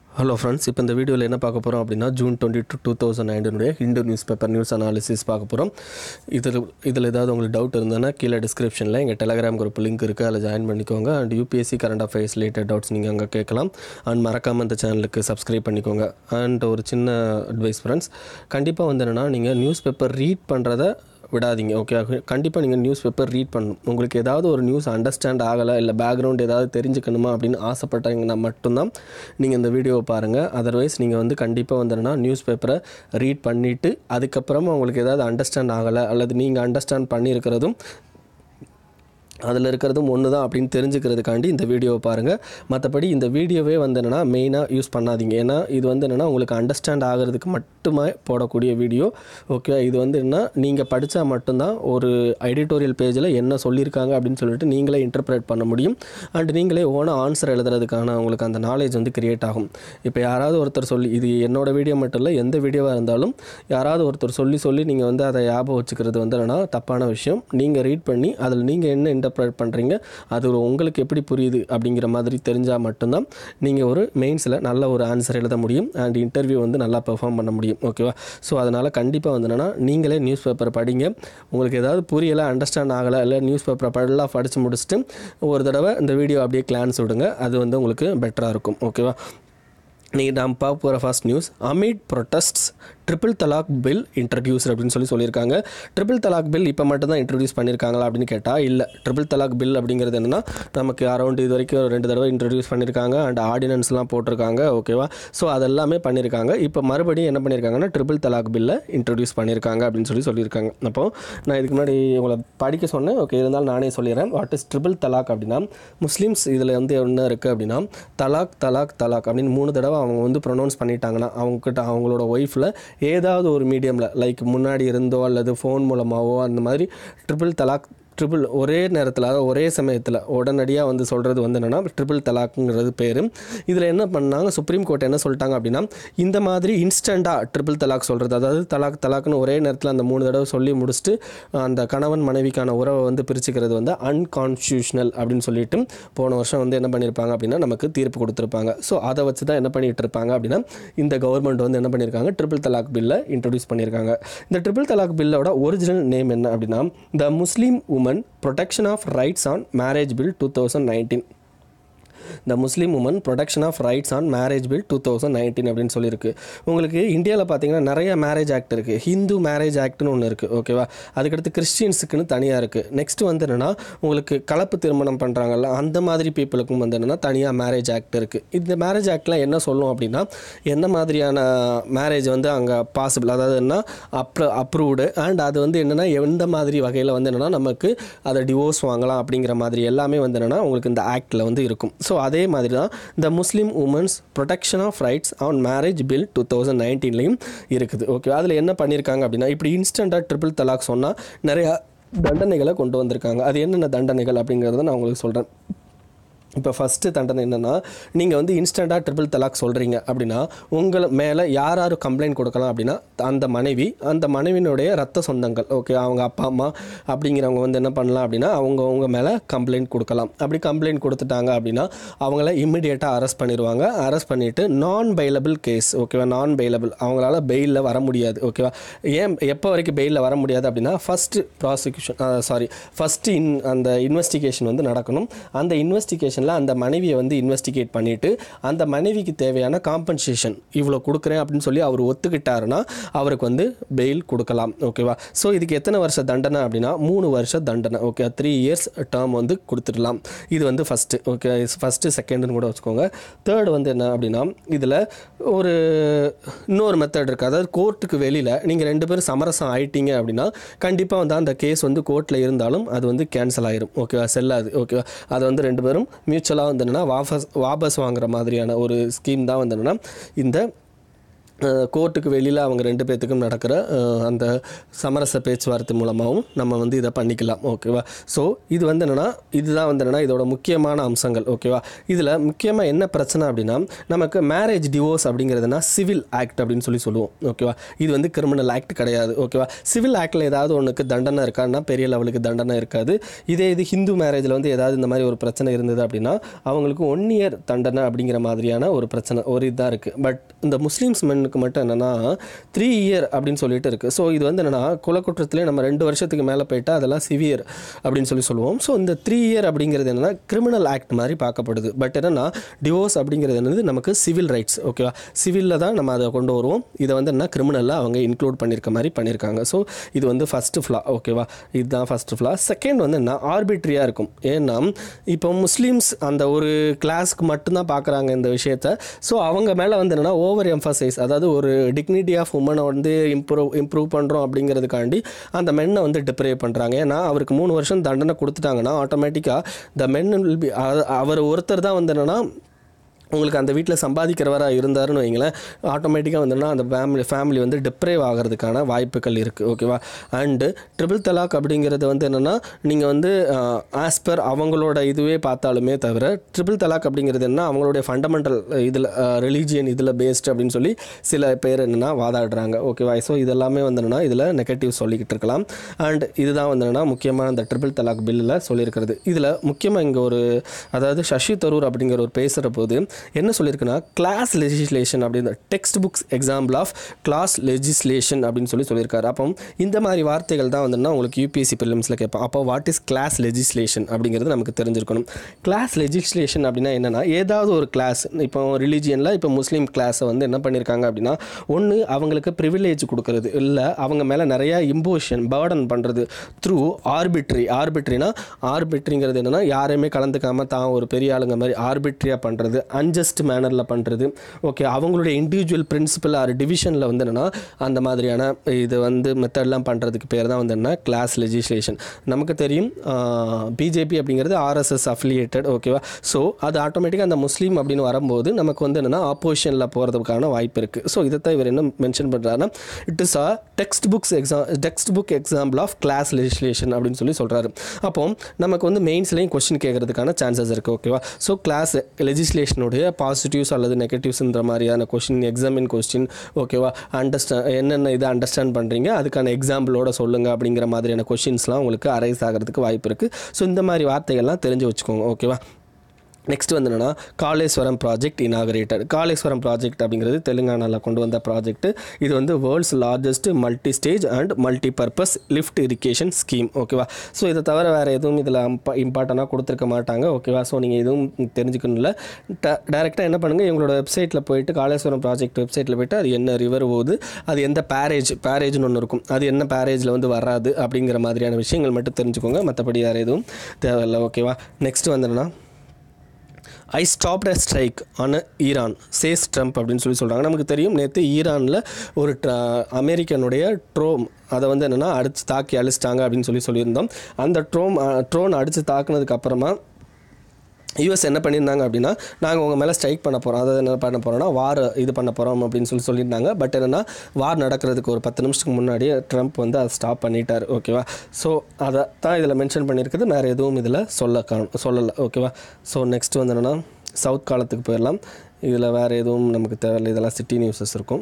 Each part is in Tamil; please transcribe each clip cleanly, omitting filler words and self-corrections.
Hello friends, இப்போ இந்த வீடியோவில் என்ன பார்க்க போகிறோம் அப்படின்னா June 22, 2009 Hindu newspaper news analysis பார்க்க போகிறோம். இதில் ஏதாவது உங்களுக்கு டவுட் இருந்ததுன்னா கீழே டிஸ்கிரிப்ஷனில் எங்கள் டெலகிராம் குரூப் லிங்க் இருக்குது, அதில் ஜாயின் பண்ணிக்கோங்க. And UPSC current affairs related doubts நீங்கள் அங்கே கேட்கலாம். அண்ட் மறக்காமல் இந்த சேனலுக்கு சப்ஸ்கிரைப் பண்ணிக்கோங்க. அண்ட் ஒரு சின்ன அட்வைஸ் ஃப்ரெண்ட்ஸ், கண்டிப்பாக வந்து என்னென்னா நீங்கள் நியூஸ் பேப்பர் ரீட் பண்ணுறத விடாதீங்க. ஓகே, கண்டிப்பாக நீங்கள் நியூஸ் பேப்பர் ரீட் பண்ணணும். உங்களுக்கு ஏதாவது ஒரு நியூஸ் அண்டர்ஸ்டாண்ட் ஆகலை, இல்லை பேக்ரவுண்ட் ஏதாவது தெரிஞ்சுக்கணுமா அப்படின்னு ஆசைப்பட்டாங்கன்னா மட்டும்தான் நீங்கள் இந்த வீடியோவை பாருங்கள். அதர்வைஸ் நீங்கள் வந்து கண்டிப்பாக வந்துன்னா நியூஸ் பேப்பரை ரீட் பண்ணிவிட்டு அதுக்கப்புறமா உங்களுக்கு ஏதாவது அண்டர்ஸ்டாண்ட் ஆகலை அல்லது நீங்கள் அண்டர்ஸ்டாண்ட் பண்ணியிருக்கிறதும் அதில் இருக்கிறதும் ஒன்று தான் அப்படின்னு தெரிஞ்சுக்கிறதுக்காண்டி இந்த வீடியோவை பாருங்கள். மற்றபடி இந்த வீடியோவே வந்து என்னென்னா மெயினாக யூஸ் பண்ணாதீங்க. ஏன்னா இது வந்து என்னென்னா உங்களுக்கு அண்டர்ஸ்டாண்ட் ஆகிறதுக்கு மட்டுமே போடக்கூடிய வீடியோ. ஓகே, இது வந்து என்ன நீங்கள் படித்தா மட்டும்தான் ஒரு எடிட்டோரியல் பேஜில் என்ன சொல்லியிருக்காங்க அப்படின்னு சொல்லிட்டு நீங்களே இன்டர்பிரேட் பண்ண முடியும். அண்ட் நீங்களே ஓனாக ஆன்சர் எழுதுறதுக்கான உங்களுக்கு அந்த நாலேஜ் வந்து கிரியேட் ஆகும். இப்போ யாராவது ஒருத்தர் சொல்லி, இது என்னோடய வீடியோ மட்டும் இல்லை, எந்த வீடியோவாக இருந்தாலும் யாராவது ஒருத்தர் சொல்லி நீங்கள் வந்து அதை ஞாபகம் வச்சுக்கிறது வந்து என்னென்னா தப்பான விஷயம். நீங்கள் ரீட் பண்ணி அதில் நீங்கள் என்ன இன்டர்பிரேட் பண்ணுறீங்க, அது உங்களுக்கு எப்படி புரியுது அப்படிங்கிற மாதிரி தெரிஞ்சால் மட்டும்தான் நீங்கள் ஒரு மெயின்ஸில் நல்ல ஒரு ஆன்சர் எழுத முடியும். அண்ட் இன்டர்வியூ வந்து நல்லா பெர்ஃபார்ம் பண்ண முடியும். ஓகேவா? ஸோ அதனால் கண்டிப்பாக வந்து என்னென்னா நீங்களே நியூஸ் பேப்பர் படிங்க. உங்களுக்கு ஏதாவது புரியலை, அண்டர்ஸ்டாண்ட் ஆகலை, இல்லை நியூஸ் பேப்பரை படித்து முடிச்சுட்டு ஒரு தடவை இந்த வீடியோ அப்படியே கிளான்ஸ் விடுங்க. அது வந்து உங்களுக்கு பெட்டராக இருக்கும். ஓகேவா? நீங்கள் நாம் பார்க்க போகிற first news, amid protests triple talaq bill introduced அப்படின்னு சொல்லியிருக்காங்க. ட்ரிபிள் தலாக் பில் இப்போ மட்டும் தான் இன்ட்ரடியூஸ் பண்ணியிருக்காங்களா அப்படின்னு கேட்டால் இல்லை. ட்ரிபிள் தலாக் பில் அப்படிங்கிறது என்னென்னா நமக்கு அரௌண்ட் இது வரைக்கும் 2 தடவை இன்ட்ரடியூஸ் பண்ணியிருக்காங்க. அண்ட் ஆர்டினன்ஸ்லாம் போட்டிருக்காங்க. ஓகேவா? ஸோ அதெல்லாமே பண்ணியிருக்காங்க. இப்போ மறுபடியும் என்ன பண்ணியிருக்காங்கன்னா ட்ரிபிள் தலாக் பில்லை இன்ட்ரடியூஸ் பண்ணியிருக்காங்க அப்படின்னு சொல்லியிருக்காங்க. அப்போது நான் இதுக்கு முன்னாடி உங்களை படிக்க சொன்னேன். ஓகே, இருந்தாலும் நானே சொல்லிடுறேன். வாட் இஸ் ட்ரிபிள் தலாக் அப்படின்னா, முஸ்லீம்ஸ் இதில் வந்து என்ன இருக்குது அப்படின்னா, தலாக் தலாக் தலாக் அப்படின்னு 3 தடவை அவங்க வந்து ப்ரொனவுன்ஸ் பண்ணிட்டாங்கன்னா அவங்கக்கிட்ட அவங்களோட ஒய்ஃபில் ஏதாவது ஒரு மீடியமில் லைக் முன்னாடி இருந்தோ அல்லது ஃபோன் மூலமாகவோ அந்த மாதிரி ட்ரிபிள் ஒரே நேரத்தில், அதாவது ஒரே சமயத்தில் உடனடியாக வந்து சொல்கிறது வந்து என்னென்னா ட்ரிபிள் தலாக்குங்கிறது பேர். இதில் என்ன பண்ணாங்க, சுப்ரீம் கோர்ட் என்ன சொல்லிட்டாங்க அப்படின்னா, இந்த மாதிரி இன்ஸ்டண்ட்டாக ட்ரிபிள் தலாக் சொல்கிறது, அதாவது தலாக்னு ஒரே நேரத்தில் அந்த 3 தடவை சொல்லி முடிச்சுட்டு அந்த கணவன் மனைவிக்கான உறவை வந்து பிரிச்சுக்கிறது வந்து அன்கான்ஸ்டியூஷனல் அப்படின்னு சொல்லிட்டு போன வருஷம் வந்து என்ன பண்ணியிருப்பாங்க அப்படின்னா நமக்கு தீர்ப்பு கொடுத்துருப்பாங்க. ஸோ அதை வச்சு தான் என்ன பண்ணிகிட்டு இருப்பாங்க அப்படின்னா இந்த கவர்மெண்ட் வந்து என்ன பண்ணியிருக்காங்க, ட்ரிபிள் தலாக் பில்லை இன்ட்ரடியூஸ் பண்ணியிருக்காங்க. இந்த ட்ரிபிள் தலாக் பில்லோட ஒரிஜினல் நேம் என்ன அப்படின்னா the Muslim women Protection of Rights on Marriage Bill 2019. The Muslim women protection of rights on marriage bill 2019 அப்படின்னு சொல்லியிருக்கு. உங்களுக்கு இந்தியாவில் பார்த்தீங்கன்னா நிறைய மேரேஜ் ஆக்ட் இருக்குது. ஹிந்து மேரேஜ் ஆக்ட்னு ஒன்று இருக்குது. ஓகேவா? அதுக்கடுத்து கிறிஸ்டியன்ஸுக்குன்னு தனியாக இருக்குது. நெக்ஸ்ட் வந்து என்னென்னா உங்களுக்கு கலப்பு திருமணம் பண்ணுறாங்கல்ல, அந்த மாதிரி பீப்புளுக்கும் வந்து என்னென்னா தனியாக மேரேஜ் ஆக்ட் இருக்குது. இந்த மேரேஜ் ஆக்ட்லாம் என்ன சொல்லும் அப்படின்னா, என்ன மாதிரியான மேரேஜ் வந்து அங்கே பாசிபிள், அதாவது என்ன அப்ரூவ்டு, அண்ட் அது வந்து என்னென்னா எந்த மாதிரி வகையில் வந்து என்னென்னா நமக்கு அதை டிவோர்ஸ் வாங்கலாம் அப்படிங்கிற மாதிரி எல்லாமே வந்து என்னென்னா உங்களுக்கு இந்த ஆக்டில் வந்து இருக்கும். ஸோ அதே மாதிரி தான் the Muslim women's protection of rights on marriage bill 2019லையும் இருக்குது. ஓகே, அதில் என்ன பண்ணியிருக்காங்க அப்படின்னா, இப்படி இன்ஸ்டண்ட்டாக ட்ரிபிள் தலாக் சொன்னால் நிறையா தண்டனைகளை கொண்டு வந்திருக்காங்க. அது என்னென்ன தண்டனைகள் அப்படிங்கிறத நான் உங்களுக்கு சொல்கிறேன். இப்போ ஃபஸ்ட்டு தண்டனை என்னென்னா, நீங்கள் வந்து இன்ஸ்டண்ட்டாக ட்ரிபிள் தலாக் சொல்கிறீங்க அப்படின்னா உங்களை மேலே யார் கம்ப்ளைண்ட் கொடுக்கலாம் அப்படின்னா அந்த மனைவியினுடைய ரத்த சொந்தங்கள். ஓகே, அவங்க அப்பா அம்மா அப்படிங்கிறவங்க வந்து என்ன பண்ணலாம் அப்படின்னா அவங்க மேலே கம்ப்ளைண்ட் கொடுக்கலாம். அப்படி கம்ப்ளைண்ட் கொடுத்துட்டாங்க அப்படின்னா அவங்கள இம்மிடியேட்டாக அரெஸ்ட் பண்ணிடுவாங்க. அரெஸ்ட் பண்ணிவிட்டு நான் பெயிலபிள் கேஸ், ஓகேவா, நான் பெயிலபிள், அவங்களால பெயிலில் வர முடியாது. ஓகேவா? ஏன் எப்போ வரைக்கும் பெயிலில் வர முடியாது அப்படின்னா ஃபஸ்ட்டு அந்த இன்வெஸ்டிகேஷன் வந்து நடக்கணும். அந்த இன்வெஸ்டிகேஷன் அந்த மனைவியை வந்து இன்வெஸ்டிகேட் பண்ணிவிட்டு அந்த மனைவிக்கு தேவையான காம்பன்சேஷன் இவ்வளோ கொடுக்குறேன் அப்படின்னு சொல்லி அவர் ஒத்துக்கிட்டாருன்னா அவருக்கு வந்து பெயில் கொடுக்கலாம். ஓகேவா? ஸோ இதுக்கு எத்தனை வருஷ தண்டனை அப்படின்னா 3 வருஷ தண்டனை. ஓகே, 3 இயர்ஸ் டேர்ம் வந்து கொடுத்துடலாம். இது வந்து ஃபஸ்ட்டு. ஓகே, ஃபஸ்ட்டு செகண்டுன்னு கூட வச்சுக்கோங்க. தேர்டு வந்து என்ன அப்படின்னா, இதில் ஒரு இன்னொரு மெத்தட் இருக்குது. அதாவது கோர்ட்டுக்கு வெளியில் நீங்கள் 2 பேரும் சமரசம் ஆகிட்டீங்க அப்படின்னா கண்டிப்பாக வந்து அந்த கேஸ் வந்து கோர்ட்டில் இருந்தாலும் அது வந்து கேன்சல் ஆகிரும். ஓகேவா? செல்லாது. ஓகேவா? அது வந்து 2 பேரும் மியூச்சுவலாக வந்து என்னென்னா வாபஸ் வாங்குற மாதிரியான ஒரு ஸ்கீம் தான் வந்து என்னென்னா இந்த கோர்ட்டுக்கு வெளியில் அவங்க 2 பேர்த்துக்கும் நடக்கிற அந்த சமரச பேச்சுவார்த்தை மூலமாகவும் நம்ம வந்து இதை பண்ணிக்கலாம். ஓகேவா? ஸோ இது வந்து என்னென்னா இதுதான் வந்து என்னென்னா இதோட முக்கியமான அம்சங்கள். ஓகேவா? இதில் முக்கியமாக என்ன பிரச்சனை அப்படின்னா நமக்கு மேரேஜ் டிவோர்ஸ் அப்படிங்கிறதுனா சிவில் ஆக்ட் அப்படின்னு சொல்லுவோம். ஓகேவா? இது வந்து கிரிமினல் ஆக்ட் கிடையாது. ஓகேவா? சிவில் ஆக்டில் ஏதாவது ஒன்றுக்கு தண்டனை இருக்கான்னா பெரிய லெவலுக்கு தண்டனை இருக்காது. இது ஹிந்து மேரேஜில் வந்து ஏதாவது இந்த மாதிரி ஒரு பிரச்சனை இருந்தது அப்படின்னா அவங்களுக்கு 1 இயர் தண்டனை அப்படிங்கிற மாதிரியான ஒரு பிரச்சனை ஒரு இதாக இருக்குது. பட் இந்த முஸ்லீம்ஸ் மென்னுக்கு மட்டும் என்னென்னா 3 இயர் அப்படின்னு சொல்லிட்டு இருக்குது. ஸோ இது வந்து என்னென்னா குலக்குற்றத்திலே நம்ம 2 வருஷத்துக்கு மேலே போயிட்டால் அதெல்லாம் சிவியர் அப்படின்னு சொல்லுவோம். ஸோ இந்த 3 இயர் அப்படிங்கிறது என்னென்னா கிரிமினல் ஆக்ட் மாதிரி பார்க்கப்படுது. பட் என்னென்னா டிவோர்ஸ் அப்படிங்கிறது என்னது நமக்கு சிவில் ரைட்ஸ். ஓகேவா? சிவிலில் தான் நம்ம அதை கொண்டு வருவோம். இதை வந்து என்ன கிரிமினலில் அவங்க இன்க்ளூட் பண்ணியிருக்க மாதிரி பண்ணியிருக்காங்க. ஸோ இது வந்து ஃபஸ்ட்டு ஃப்ளா. ஓகேவா? இதுதான் ஃபஸ்ட்டு ஃப்ளா. செகண்ட் வந்து என்ன ஆர்பிட்ரியாக இருக்கும். ஏன்னா இப்போ முஸ்லீம்ஸ் அந்த ஒரு கிளாஸ்க்கு மட்டும்தான் பார்க்குறாங்க இந்த விஷயத்தை. ஸோ அவங்க மேலே வந்து என்னென்னா ஓவர் எம்ஃபசைஸ், அதாவது ஒரு டிக்னிட்டி ஆஃப் உமனை வந்து இம்ப்ரூவ் பண்ணுறோம் அப்படிங்கிறதுக்காண்டி அந்த மென்னை வந்து டிப்ரைவ் பண்ணுறாங்க. ஏன்னா அவருக்கு 3 வருஷம் தண்டனை கொடுத்துட்டாங்கன்னா ஆட்டோமேட்டிக்காக த மென் வில் பி, அவர் ஒருத்தர் தான் வந்து என்னென்னா உங்களுக்கு அந்த வீட்டில் சம்பாதிக்கிறவராக இருந்தாருன்னு வைங்களேன், ஆட்டோமேட்டிக்காக வந்துன்னா அந்த ஃபேமிலி வந்து டிப்ரைவ் ஆகிறதுக்கான வாய்ப்புகள் இருக்குது. ஓகேவா? அண்டு ட்ரிபிள் தலாக் அப்படிங்கிறது வந்து என்னென்னா நீங்கள் வந்து ஆஸ் பர் அவங்களோட இதுவே பார்த்தாலுமே தவிர ட்ரிபிள் தலாக் அப்படிங்கிறது என்ன அவங்களுடைய ஃபண்டமெண்டல் இதில் ரிலீஜியன் இதில் பேஸ்ட் அப்படின்னு சொல்லி சில பேர் என்னென்னா வாதாடுறாங்க. ஓகேவா? ஸோ இதெல்லாமே வந்து என்னென்னா இதில் நெகட்டிவ் சொல்லிக்கிட்டு இருக்கலாம். அண்ட் இதுதான் வந்து என்னென்னா முக்கியமான அந்த ட்ரிபிள் தலாக் பில்லில் சொல்லியிருக்கிறது. இதில் முக்கியமாக இங்கே ஒரு அதாவது சசி தரூர் அப்படிங்கிற ஒரு பேசுகிற போது என்ன சொல்லியிருக்குன்னா கிளாஸ் லெஜிஸ்லேஷன் அப்படின்னு textbooks example of class legislation அப்படின்னு சொல்லியிருக்காரு. அப்போ இந்த மாதிரி வார்த்தைகள் தான் வந்துன்னா உங்களுக்கு யூபிஎஸ்சி ப்ரிலிம்ஸில் கேட்பான். அப்போ வாட் இஸ் கிளாஸ் லெஜிஸ்லேஷன் அப்படிங்கிறது நமக்கு தெரிஞ்சிருக்கணும். கிளாஸ் லெஜிஸ்லேஷன் அப்படின்னா என்னென்னா ஏதாவது ஒரு கிளாஸ், இப்போ ரிலீஜியனில் இப்போ முஸ்லீம் கிளாஸை வந்து என்ன பண்ணியிருக்காங்க அப்படின்னா ஒன்று அவங்களுக்கு ப்ரிவிலேஜ் கொடுக்கறது, இல்லை அவங்க மேலே நிறையா இம்போஷன் பர்டன் பண்ணுறது த்ரூ ஆர்பிட்ரினா ஆர்பிட்ரிங்கிறது என்னென்னா யாரையுமே கலந்துக்காமல் தான் ஒரு பெரிய ஆளுங்க மாதிரி ஆர்பிட்ரியாக பண்ணுறது, அன்ஜஸ்ட் மேனரில் பண்ணுறது. ஓகே, அவங்களுடைய இண்டிவிஜுவல் பிரின்சிபல் ஆர் டிவிஷனில் வந்து என்னென்னா அந்த மாதிரியான இது வந்து மெத்தட்லாம் பண்ணுறதுக்கு பேர் தான் வந்து என்ன கிளாஸ் லெஜிஸ்லேஷன். நமக்கு தெரியும் பிஜேபி அப்படிங்கிறது ஆர்எஸ்எஸ் அஃபிலியேட்டட். ஓகேவா? ஸோ அது ஆட்டோமேட்டிக்காக அந்த முஸ்லீம் அப்படின்னு வரும்போது நமக்கு வந்து என்னென்னா ஆப்போசிஷனில் போகிறதுக்கான வாய்ப்பு இருக்குது. ஸோ இதைத்தான் இவர் என்ன மென்ஷன் பண்ணுறாருன்னா it is a textbook example of class legislation அப்படின்னு சொல்கிறாரு. அப்போ நமக்கு வந்து மெயின்ஸ்லையும் கொஸ்டின் கேட்கறதுக்கான சான்சஸ் இருக்குது. ஓகேவா? ஸோ கிளாஸ் லெஜிஸ்லேஷனுடைய பாசிட்டிவ்ஸ் அல்லது நெகட்டிவ்ஸ்ன்ற மாதிரியான கொஸ்டின் எக்ஸாமின் கொஸ்டின். ஓகேவா? என்னென்ன இதை அண்டர்ஸ்டாண்ட் பண்ணுறீங்க அதுக்கான எக்ஸாம்பிளோட சொல்லுங்கள் அப்படிங்கிற மாதிரியான கொஸ்டின்ஸ்லாம் உங்களுக்கு அரைஸ் ஆகிறதுக்கு வாய்ப்பு இருக்குது. ஸோ இந்த மாதிரி வார்த்தைகள்லாம் தெரிஞ்சு வச்சுக்கோங்க. ஓகேவா? நெக்ஸ்ட் வந்து என்னென்னா Kaleshwaram project inaugurated. Kaleshwaram project அப்படிங்கிறது தெலுங்கானாவில் கொண்டு வந்த ப்ராஜெக்ட். இது வந்து world's largest multi stage and multi purpose lift irrigation scheme. ஓகேவா? ஸோ இதை தவிர வேறு எதுவும் இதில் இம்பார்ட்டண்ட்டாக கொடுத்துருக்க மாட்டாங்க. ஓகேவா? ஸோ நீங்கள் எதுவும் தெரிஞ்சுக்கணும் இல்லை, டேரெக்டாக என்ன பண்ணுங்கள் எங்களோட வெப்சைட்டில் போயிட்டு காலேஸ்வரம் ப்ராஜெக்ட் வெப்சைட்டில் போய்ட்டு அது என்ன ரிவர் போகுது, அது எந்த பேரேஜ்னு ஒன்று இருக்கும், அது என்ன பேரேஜில் வந்து வராது அப்படிங்கிற மாதிரியான விஷயங்கள் மட்டும் தெரிஞ்சுக்கோங்க. மற்றபடி வேறு எதுவும் தேவையில்லை. ஓகேவா? நெக்ஸ்ட் வந்து என்னென்னா I stopped a strike on Iran says Trump அப்படின்னு சொல்கிறாங்க. நமக்கு தெரியும் நேற்று ஈரானில் ஒரு அமெரிக்கனுடைய ட்ரோன் அதை வந்து என்னென்னா தாக்கி அழிச்சிட்டாங்க அப்படின்னு சொல்லியிருந்தோம். அந்த ட்ரோன் அடித்து தாக்குனதுக்கு அப்புறமா யூஎஸ் என்ன பண்ணியிருந்தாங்க அப்படின்னா நாங்கள் உங்கள் மேலே ஸ்ட்ரைக் பண்ண போகிறோம், அதாவது என்ன பண்ண போகிறோம்னா வார் இது பண்ண போகிறோம் அப்படின்னு சொல்லியிருந்தாங்க. பட் என்னென்னா வார் நடக்கிறதுக்கு ஒரு 10 நிமிஷத்துக்கு முன்னாடியே ட்ரம்ப் வந்து அதை ஸ்டாப் பண்ணிட்டார். ஓகேவா? ஸோ அதை தான் இதில் மென்ஷன் பண்ணியிருக்குது, வேறு எதுவும் இதில் சொல்லலை. ஓகேவா? ஸோ நெக்ஸ்ட் வந்து என்னென்னா சவுத் காலத்துக்கு போயிடலாம். இதில் வேறு எதுவும் நமக்கு தேவையில்லை, இதெல்லாம் சிட்டி நியூஸஸ் இருக்கும்.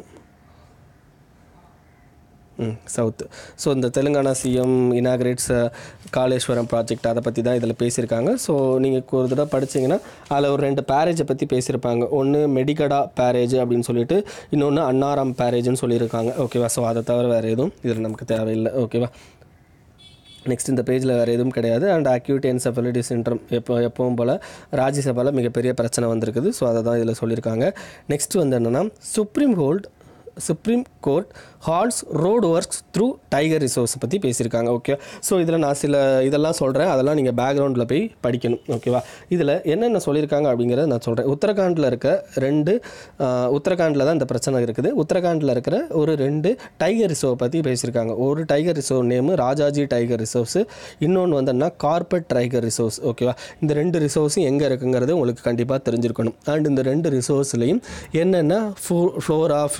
சவுத்து. ஸோ இந்த Telangana CM inaugurates Kaleshwaram project அதை பற்றி தான் இதில் பேசியிருக்காங்க. ஸோ நீங்கள் ஒரு தடவை படிச்சிங்கன்னா அதில் ஒரு 2 பேரேஜை பற்றி பேசியிருப்பாங்க. ஒன்று மெடிகடா பேரேஜ் அப்படின்னு சொல்லிட்டு, இன்னொன்று அன்னாரம் பேரேஜ்னு சொல்லியிருக்காங்க. ஓகேவா? ஸோ அதை தவிர வேறு எதுவும் இதில் நமக்கு தேவையில்லை. ஓகேவா? நெக்ஸ்ட் இந்த பேஜில் வேறு எதுவும் கிடையாது. அண்ட் அக்யூட் என்செஃபலைட்டிஸ் சிண்ட்ரோம் எப்பவும் போல் ராஜ்யசபாவில் மிகப்பெரிய பிரச்சனை வந்திருக்குது. ஸோ அதை தான் இதில் சொல்லியிருக்காங்க. நெக்ஸ்ட் வந்து என்னென்னா supreme court halts road works through tiger reserves பற்றி பேசியிருக்காங்க. ஓகே, ஸோ இதில் நான் சில இதெல்லாம் சொல்கிறேன், அதெல்லாம் நீங்கள் பேக்ரவுண்டில் போய் படிக்கணும். ஓகேவா? இதில் என்னென்ன சொல்லியிருக்காங்க அப்படிங்கிறத நான் சொல்கிறேன். உத்தரகாண்டில் தான் இந்த பிரச்சனை இருக்குது. உத்தரகாண்டில் இருக்கிற ஒரு 2 டைகர் ரிசர்வ் பற்றி பேசியிருக்காங்க. ஒரு tiger reserve name Rajaji tiger reserves, இன்னொன்று வந்தோன்னா கார்பெட் டைகர் ரிசர்வ்ஸ். ஓகேவா? இந்த 2 ரிசர்வ்ஸும் எங்கே இருக்குங்கிறது உங்களுக்கு கண்டிப்பாக தெரிஞ்சிருக்கணும். அண்ட் இந்த 2 ரிசர்வ்ஸ்லையும் என்னென்ன ஃப்ளோரா ஃபியூனா, அதாவது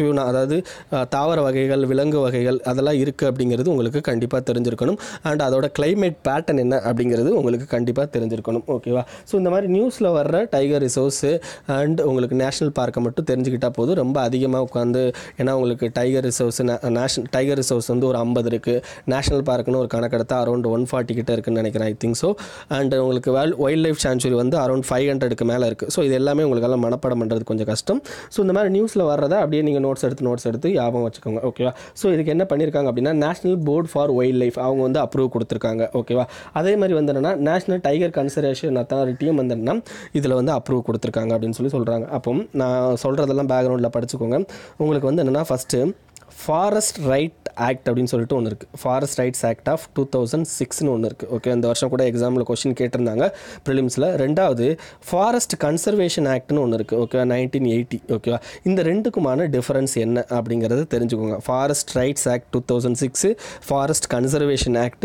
அதாவது தாவர வகைகள் விலங்கு வகைகள் அதெல்லாம் இருக்குது அப்படிங்கிறது உங்களுக்கு கண்டிப்பாக தெரிஞ்சிருக்கணும். அண்ட் அதோட கிளைமேட் பேட்டர்ன் என்ன அப்படிங்கிறது உங்களுக்கு கண்டிப்பாக தெரிஞ்சிருக்கணும். ஓகேவா? ஸோ இந்த மாதிரி நியூஸில் வர்ற டைகர் ரிசர்வ்ஸு அண்ட் உங்களுக்கு நேஷ்னல் பார்க்கை மட்டும் தெரிஞ்சுக்கிட்டால் போதும். ரொம்ப அதிகமாக உட்காந்து ஏன்னா உங்களுக்கு டைகர் ரிசர்வ்ஸ் டைகர் ரிசர்வ்ஸ் வந்து ஒரு 50 இருக்குது, நேஷனல் பார்க்குன்னு ஒரு கணக்கெடுத்தா அரௌண்ட் 140 கிட்ட இருக்குன்னு நினைக்கிறேன், ஐ திங்க் ஸோ. அண்ட் உங்களுக்கு வைல்ட் லைஃப் சான்ச்சுரி வந்து அரௌண்ட் 500க்கு மேலே இருக்குது. ஸோ இது எல்லாமே உங்களுக்கெல்லாம் மனப்பாடம் பண்ணுறது கொஞ்சம் கஷ்டம். ஸோ இந்த மாதிரி நியூஸில் வர்றதை அப்படியே நீங்கள் நோட்ஸ் எடுத்து ஞாபகம் வச்சுக்கோங்க. ஓகேவா? ஸோ இதுக்கு என்ன பண்ணியிருக்காங்க அப்படின்னா national board for wild life அவங்க வந்து அப்ரூவ் கொடுத்துருக்காங்க. ஓகேவா? அதே மாதிரி வந்து என்னன்னா நேஷனல் டைகர் கன்சர்வேஷன் அத்தாரிட்டியும் வந்து என்னன்னா இதில் வந்து அப்ரூவ் கொடுத்துருக்காங்க அப்படின்னு சொல்கிறாங்க. அப்போ நான் சொல்கிறதெல்லாம் பேக்ரவுண்டில் படிச்சுக்கோங்க. உங்களுக்கு வந்து என்னென்னா ஃபஸ்ட்டு ஃபாரஸ்ட் ரைட் ஆக்ட் அப்படின்னு சொல்லிட்டு ஒன்று இருக்குது. ஃபாரஸ்ட் ரைட்ஸ் ஆக்ட் ஆஃப் 2006ன்னு ஒன்று இருக்குது. ஓகே, இந்த வருஷம் கூட எக்ஸாமில் கொஸ்டின் கேட்டிருந்தாங்க ப்ரிலிம்ஸில். ரெண்டாவது ஃபாரஸ்ட் கன்சர்வேஷன் ஆக்ட்னு ஒன்று இருக்குது. ஓகே, 1980. ஓகேவா? இந்த ரெண்டுக்குமான டிஃபரன்ஸ் என்ன அப்படிங்கிறத தெரிஞ்சுக்கோங்க. Forest rights act 2006, forest conservation act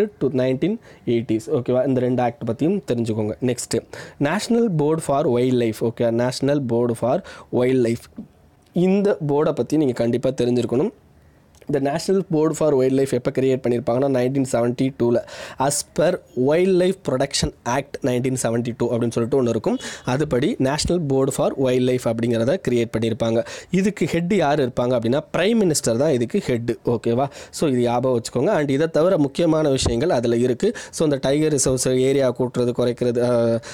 1980s. ஓகேவா? இந்த ரெண்டு ஆக்ட் பற்றியும் தெரிஞ்சுக்கோங்க. Next national board for wild life. Okay, national board for wild life இந்த போர்டை பற்றி நீங்கள் கண்டிப்பாக தெரிஞ்சிருக்கணும். இந்த national board for wild life எப்போ கிரியேட் பண்ணியிருப்பாங்கன்னா 1972 as per wild life protection act 1972 அப்படின்னு சொல்லிட்டு ஒன்று இருக்கும். அதுபடி national board for wild life அப்படிங்கிறத கிரியேட் பண்ணியிருப்பாங்க. இதுக்கு ஹெட் யார் இருப்பாங்க அப்படின்னா பிரைம் மினிஸ்டர் தான் இதுக்கு ஹெட்டு. ஓகேவா? ஸோ இது ஞாபகம் வச்சுக்கோங்க. அண்ட் இதை தவிர முக்கியமான விஷயங்கள் அதில் இருக்குது. ஸோ இந்த டைகர் ரிசர்வ்ஸ் ஏரியா கூட்டுறது குறைக்கிறது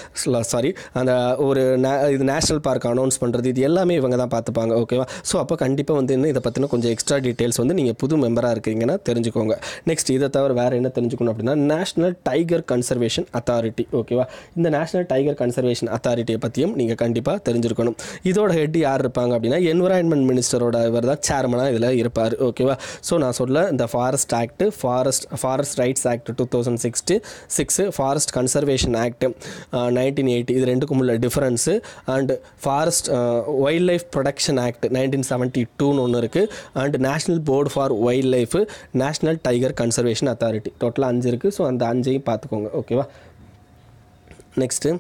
அந்த ஒரு இது நேஷ்னல் பார்க் அனௌன்ஸ் பண்ணுறது இது எல்லாமே இவங்க தான் பார்த்துப்பாங்க. ஓகேவா? ஸோ அப்போ கண்டிப்பாக வந்து இதை பற்றின கொஞ்சம் எக்ஸ்ட்ரா டீட்டெயில்ஸ் வந்து நீங்கள் புது மெம்பராக இருக்கீங்கன்னா தெரிஞ்சுக்கோங்க. நெக்ஸ்ட் இதை தவிர வேறு என்ன தெரிஞ்சுக்கணும் அப்படின்னா நேஷ்னல் டைகர் கன்சர்வேஷன் அத்தாரிட்டி. ஓகேவா? இந்த நேஷ்னல் டைகர் கன்சர்வேஷன் அத்தாரிட்டியை பற்றியும் நீங்கள் கண்டிப்பாக தெரிஞ்சிருக்கணும். இதோட ஹெட் யார் இருப்பாங்க அப்படின்னா என்விரான்மெண்ட் மினிஸ்டரோட இவர் தான் சேர்மனாக இதில் இருப்பார். ஓகேவா? ஸோ நான் சொல்ல இந்த forest act, forest rights act 2006, forest conservation act 1980 இது ரெண்டுக்கும் உள்ள difference. And forest wild life protection act 1972ன்னு ஒன்று இருக்குது. And national board for wild life, national tiger conservation authority டோட்டலாக 5 இருக்குது. ஸோ அந்த 5ஐயும் பார்த்துக்கோங்க. ஓகேவா? Next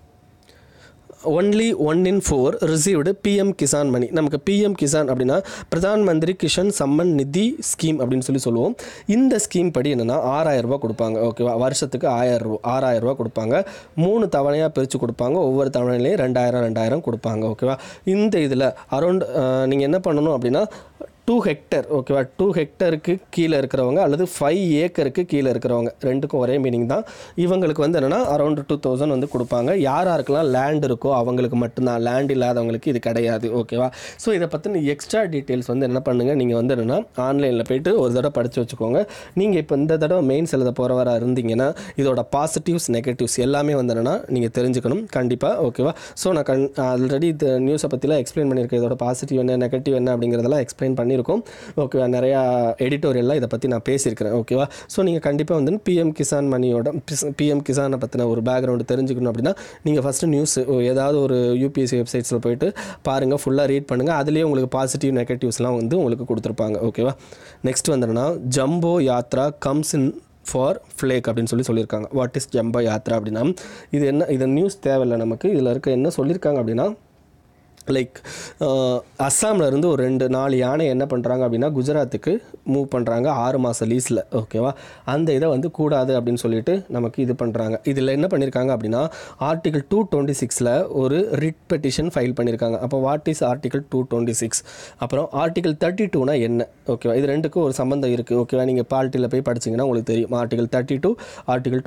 only 1 in 4 received PM Kisan money. நமக்கு PM கிசான் அப்படின்னா பிரதான் மந்திரி கிஷன் சம்மன் நிதி ஸ்கீம் அப்படின்னு சொல்லுவோம். இந்த ஸ்கீம் படி என்னென்னா 6000 ரூபா கொடுப்பாங்க. ஓகேவா? வருஷத்துக்கு 6000 ரூபா கொடுப்பாங்க. 3 தவணையாக பிரித்து கொடுப்பாங்க. ஒவ்வொரு தவணையிலையும் 2000 கொடுப்பாங்க. ஓகேவா? இந்த இதில் அரௌண்ட் நீங்கள் என்ன பண்ணணும் அப்படின்னா 2 ஹெக்டர். ஓகேவா? 2 ஹெக்டருக்கு கீழே இருக்கிறவங்க அல்லது 5 ஏக்கருக்கு கீழே இருக்கிறவங்க ரெண்டுக்கும் ஒரே மீனிங் தான். இவங்களுக்கு வந்து என்னென்னா அரௌண்ட் 2000 வந்து கொடுப்பாங்க. யாருக்கெல்லாம் லேண்ட் இருக்கோ அவங்களுக்கு மட்டும்தான், லேண்ட் இல்லாதவங்களுக்கு இது கிடையாது. ஓகேவா? ஸோ இதை பற்றின எக்ஸ்ட்ரா டீட்டெயில்ஸ் வந்து என்ன பண்ணுங்கள், நீங்கள் வந்து என்னென்னா ஆன்லைனில் போய்ட்டு ஒரு தடவை படித்து வச்சுக்கோங்க. நீங்கள் இப்போ இந்த தடவை மெயின்ஸ் எழுத போகிறவராக இருந்தீங்கன்னா இதோட பாசிட்டிவ்ஸ் நெகட்டிவ்ஸ் எல்லாமே வந்து என்னென்னா நீங்கள் தெரிஞ்சுக்கணும் கண்டிப்பாக. ஓகேவா? ஸோ நான் ஆல்ரெடி இந்த நியூஸை பற்றிலாம் எக்ஸ்பிளைன் பண்ணியிருக்கேன். இதோட பாசிட்டிவ் என்ன நெகட்டிவ் என்ன அப்படிங்கிறதெல்லாம் எக்ஸ்பிளைன் பண்ணி இருக்கும். ஓகேவா? நிறையா எடிட்டோரியல்லாம் இதை பற்றி நான் பேசியிருக்கிறேன். ஓகேவா? ஸோ நீங்கள் கண்டிப்பாக வந்து PM கிசான் மணியோட PM கிசானை பற்றின ஒரு பேக்ரவுண்டு தெரிஞ்சுக்கணும் அப்படின்னா நீங்கள் ஃபஸ்ட்டு நியூஸ் ஏதாவது ஒரு UPSC வெப்சைட்ஸில் போய்ட்டு பாருங்கள், ஃபுல்லாக ரீட் பண்ணுங்கள். அதுலேயே உங்களுக்கு பாசிட்டிவ் நெகட்டிவ்ஸ்லாம் வந்து உங்களுக்கு கொடுத்துருப்பாங்க. ஓகேவா? நெக்ஸ்ட் வந்துன்னா jumbo yatra comes in for flak அப்படின்னு சொல்லியிருக்காங்க. வாட் இஸ் ஜம்போ யாத்ரா அப்படின்னா இது என்ன, இது நியூஸ் தேவையில்லை நமக்கு. இதில் இருக்க என்ன சொல்லியிருக்காங்க அப்படின்னா லைக் அஸ்ஸாமில் இருந்து ஒரு 2-4 யானை என்ன பண்ணுறாங்க அப்படின்னா குஜராத்துக்கு மூவ் பண்ணுறாங்க 6 மாத லீஸில். ஓகேவா? அந்த இதை வந்து கூடாது அப்படின்னு சொல்லிட்டு நமக்கு இது பண்ணுறாங்க. இதில் என்ன பண்ணியிருக்காங்க அப்படின்னா ஆர்டிகல் 226 ஒரு ரிட் பெட்டிஷன் ஃபைல் பண்ணியிருக்காங்க. அப்போ வாட் இஸ் ஆர்டிகல் 226, அப்புறம் ஆர்டிகல் 32னா என்ன? ஓகேவா? இது ரெண்டுக்கும் ஒரு சம்பந்தம் இருக்குது. ஓகேவா? நீங்கள் பாலிட்டியில் போய் படிச்சிங்கன்னா உங்களுக்கு தெரியும். Article 32, article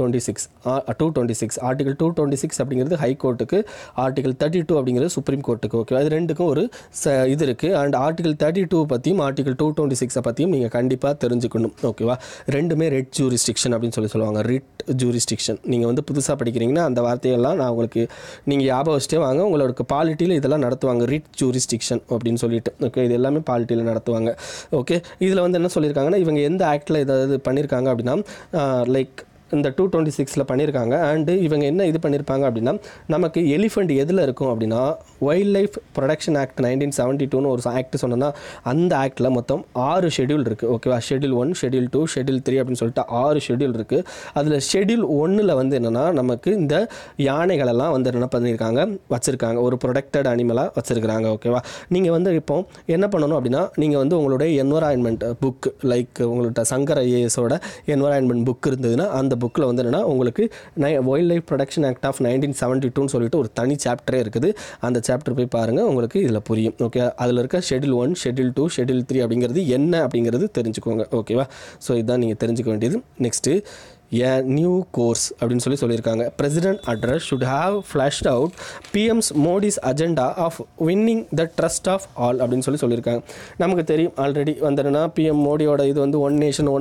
226. ஆர்டிகல் 226 அப்படிங்கிறது ஹை கோர்ட்டுக்கு, ஆர்டிகல் 32 அப்படிங்கிறது சுப்ரீம் கோர்ட்டுக்கு. ஓகே, அது ரெண்டுக்கும் ஒரு இது இருக்குது. அண்ட் ஆர்டிகல் 32 பற்றியும் ஆர்டிகல் 226 பற்றியும் நீங்கள் கண்டிப்பாக தெரிஞ்சுக்கணும். ஓகேவா? ரெண்டுமே ரெட் ஜூரிஸ்டிக்ஷன் அப்படின்னு சொல்லுவாங்க. ரிட் ஜூரிஸ்டிக்ஷன் நீங்கள் வந்து புதுசாக படிக்கிறீங்கன்னா அந்த வார்த்தையெல்லாம் நான் உங்களுக்கு நீங்கள் ஞாபகம் வச்சுட்டே வாங்க. உங்களுக்கு பாலிட்டியில் இதெல்லாம் நடத்துவாங்க, ரிட் ஜூரிஸ்டிக்ஷன் அப்படின்னு சொல்லிட்டு. ஓகே, இது எல்லாமே பாலிட்டியில் நடத்துவாங்க. ஓகே, இதில் வந்து என்ன சொல்லியிருக்காங்கன்னா இவங்க எந்த ஆக்டில் ஏதாவது பண்ணியிருக்காங்க அப்படின்னா லைக் இந்த 226ல் பண்ணியிருக்காங்க. அண்டு இவங்க என்ன இது பண்ணியிருப்பாங்க அப்படின்னா, நமக்கு எலிஃபண்ட் எதில் இருக்கும் அப்படின்னா, வைல்ட் லைஃப் ப்ரொடக்ஷன் ஆக்ட் 1972ன்னு ஒரு ஆக்ட் சொன்னோன்னா, அந்த ஆக்டில் மொத்தம் 6 ஷெடியூல் இருக்குது. ஓகேவா, ஷெடியூல் 1, ஷெடியூல் 2, ஷெடியூல் 3 அப்படின்னு சொல்லிட்டு 6 ஷெடியூல் இருக்குது. அதில் ஷெடியூல் 1ல் வந்து என்னென்னா, நமக்கு இந்த யானைகளெல்லாம் வந்து என்ன பண்ணியிருக்காங்க, வச்சுருக்காங்க, ஒரு ப்ரொடெக்டட் அனிமலாக வச்சுருக்காங்க. ஓகேவா, நீங்கள் வந்து இப்போ என்ன பண்ணணும் அப்படின்னா, நீங்கள் வந்து உங்களுடைய என்வரான்மெண்ட் புக், லைக் உங்கள்கிட்ட சங்கர் ஐஏஎஸோட என்வரான்மெண்ட் புக் இருந்ததுன்னா, அந்த புக்கில் வந்து என்னென்னா உங்களுக்கு wild life protection act of 1972ன்னு சொல்லிட்டு ஒரு தனி சாப்டரே இருக்குது. அந்த சாப்டர் போய் பாருங்கள், உங்களுக்கு இதில் புரியும். ஓகே, அதில் இருக்க ஷெடியூல் 1, ஷெடியூல் 2, ஷெடியூல் 3 அப்படிங்கிறது என்ன அப்படிங்கிறது தெரிஞ்சுக்கோங்க. ஓகேவா, ஸோ இதுதான் நீங்கள் தெரிஞ்சுக்க வேண்டியது. நெக்ஸ்ட்டு a new course அப்படின்னு சொல்லியிருக்காங்க. President address should have flashed out PM's Modi's agenda of winning the trust of all அப்படின்னு சொல்லியிருக்காங்க. நமக்கு தெரியும் ஆல்ரெடி வந்துடுனா பிஎம் மோடியோட இது வந்து ஒன் நேஷன்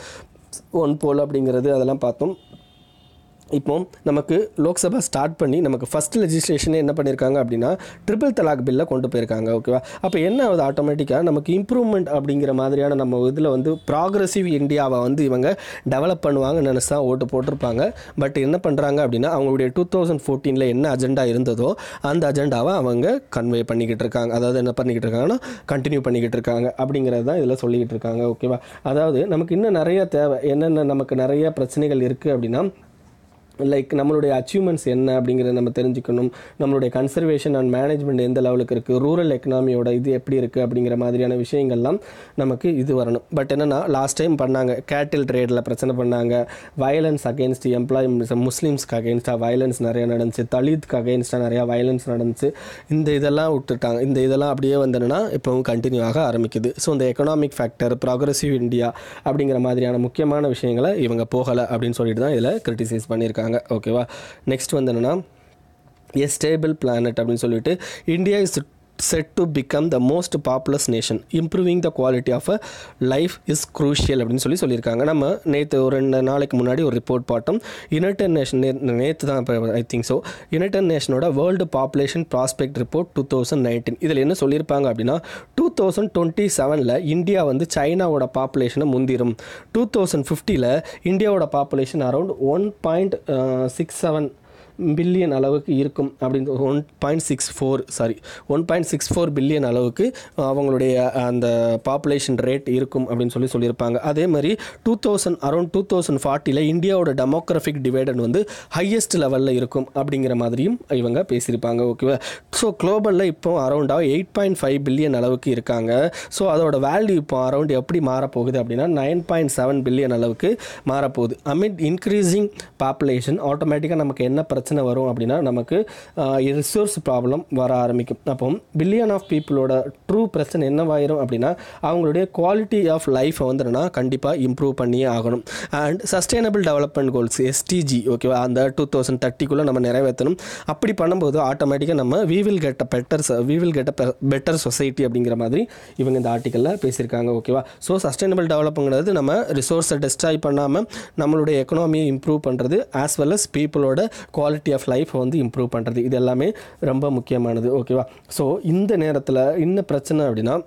ஒன் போல் அப்படிங்கிறது அதெல்லாம் பார்த்தோம். இப்போ நமக்கு லோக்சபா ஸ்டார்ட் பண்ணி நமக்கு ஃபஸ்ட் லெஜிஸ்லேஷனே என்ன பண்ணியிருக்காங்க அப்படின்னா, ட்ரிபிள் தலாக் பில்லை கொண்டு போயிருக்காங்க. ஓகேவா, அப்போ என்ன ஆகுது, ஆட்டோமேட்டிக்காக நமக்கு இம்ப்ரூவ்மெண்ட் அப்படிங்கிற மாதிரியான நம்ம இதில் வந்து ப்ராக்ரெசிவ் இந்தியாவை வந்து இவங்க டெவலப் பண்ணுவாங்கன்னு நினச்சி தான் ஓட்டு போட்டிருப்பாங்க. பட் என்ன பண்ணுறாங்க அப்படின்னா, அவங்களுடைய 2014ல் என்ன அஜெண்டா இருந்ததோ அந்த அஜெண்டாவை அவங்க கன்வே பண்ணிக்கிட்டு இருக்காங்க. அதாவது என்ன பண்ணிக்கிட்டு இருக்காங்கன்னா, கண்டினியூ பண்ணிக்கிட்டு இருக்காங்க அப்படிங்கிறது தான் இதில் சொல்லிக்கிட்டு இருக்காங்க. ஓகேவா, அதாவது நமக்கு இன்னும் நிறைய தேவை, என்னென்ன நமக்கு நிறைய பிரச்சனைகள் இருக்குது அப்படின்னா, லைக் நம்மளுடைய அச்சீவ்மெண்ட்ஸ் என்ன அப்படிங்கிறத நம்ம தெரிஞ்சுக்கணும். நம்மளுடைய கன்சர்வேஷன் அண்ட் மேனேஜ்மெண்ட் எந்த லெவலுக்கு இருக்குது, ரூரல் எக்கனாமியோட இது எப்படி இருக்குது அப்படிங்கிற மாதிரியான விஷயங்கள்லாம் நமக்கு இது வரணும். பட் என்னென்னா, லாஸ்ட் டைம் பண்ணாங்க, கேட்டில் ட்ரேடில் பிரச்சனை பண்ணாங்க, வயலன்ஸ் அகெயின்ஸ்ட் முஸ்லீம்ஸ்க்கு அகெயின்ஸ்டாக வயலன்ஸ் நிறையா நடந்துச்சு, தலித்க்கு அகெயின்ஸ்டாக நிறையா வயலன்ஸ் நடந்துச்சு. இந்த இதெல்லாம் விட்டுட்டாங்க. இந்த இதெல்லாம் அப்படியே வந்ததுன்னா இப்போவும் கண்டினியூ ஆக ஆரம்பிக்குது. ஸோ இந்த எக்கனாமிக் ஃபேக்டர், ப்ராக்ரெசிவ் இந்தியா அப்படிங்கிற மாதிரியான முக்கியமான விஷயங்களை இவங்க போகலை அப்படின்னு சொல்லிட்டு தான் இதில் கிரிட்டிசைஸ் பண்ணியிருக்காங்க. ஓகேவா, நெக்ஸ்ட் வந்து என்னன்னா, a stable planet அப்படின்னு சொல்லிட்டு, India is set to become the most populous nation, improving the quality of a life is crucial அப்படின்னு சொல்லியிருக்காங்க. நம்ம நேற்று ஒரு 2 நாளைக்கு முன்னாடி ஒரு ரிப்போர்ட் பார்த்தோம். யுனைடெட் நேஷன் நேற்று தான் ஐ திங்க் ஸோ, யுனைடெட் நேஷனோட வேர்ல்டு பாப்புலேஷன் ப்ராஸ்பெக்ட் ரிப்போர்ட் 2019 இதில் என்ன சொல்லியிருப்பாங்க அப்படின்னா, 2027ல் இந்தியா வந்து சைனாவோட பாப்புலேஷனை முந்திரும். 2050ல் இந்தியாவோட பாப்புலேஷன் அரௌண்ட் 1.67 பில்லியன் அளவுக்கு இருக்கும் அப்படின்னு 1.64 பில்லியன் அளவுக்கு அவங்களுடைய அந்த பாப்புலேஷன் ரேட் இருக்கும் அப்படின்னு சொல்லியிருப்பாங்க. அதே மாதிரி அரௌண்ட் 2040ல் இந்தியாவோட டெமோக்ராஃபிக் டிவைடன் வந்து ஹையஸ்ட் லெவலில் இருக்கும் அப்படிங்கிற மாதிரியும் இவங்க பேசியிருப்பாங்க. ஓகேவா, ஸோ குளோபலில் இப்போ அரௌண்டாக 8.5 பில்லியன் அளவுக்கு இருக்காங்க. ஸோ அதோட வேல்யூ இப்போ அரௌண்ட் எப்படி மாறப்போகுது அப்படின்னா 9.7 பில்லியன் அளவுக்கு மாறப்போகுது. அமிட் இன்க்ரீஸிங் பாப்புலேஷன் ஆட்டோமேட்டிக்காக நமக்கு என்ன பிரச்சனை வரும் அப்படின்னா, நமக்கு ரிசோர்ஸ் ப்ராப்ளம் வர ஆரம்பிக்கும். அப்போ பில்லியன் ஆஃப் பீப்புளோட ட்ரூ பிரச்சனை என்னவாயிரும் அப்படின்னா, அவங்களுடைய குவாலிட்டி ஆஃப் லைஃப்பை வந்து என்னன்னா கண்டிப்பாக இம்ப்ரூவ் பண்ணியே ஆகணும். And sustainable development goals SDG ஓகேவா, அந்த 2030க்குள்ளே நம்ம நிறைவேற்றணும். அப்படி பண்ணும்போது ஆட்டோமேட்டிக்காக நம்ம we will get a better society அப்படிங்கிற மாதிரி இவங்க இந்த ஆர்டிக்கலில் பேசியிருக்காங்க. ஓகேவா, ஸோ சஸ்டைனபிள் டெவலப்ங்கிறது நம்ம ரிசோர்ஸை டெஸ்ட்ராய் பண்ணாமல் நம்மளுடைய எக்கனாமியை இம்ப்ரூவ் பண்ணுறது, ஆஸ் வெல் அஸ் பீப்புளோட குவாலிட்டி ஆஃப் லைஃப்பை வந்து இம்ப்ரூவ் பண்ணுறது, இது எல்லாமே ரொம்ப முக்கியமானது. ஓகேவா, ஸோ இந்த நேரத்தில் என்ன பிரச்சனை அப்படின்னா,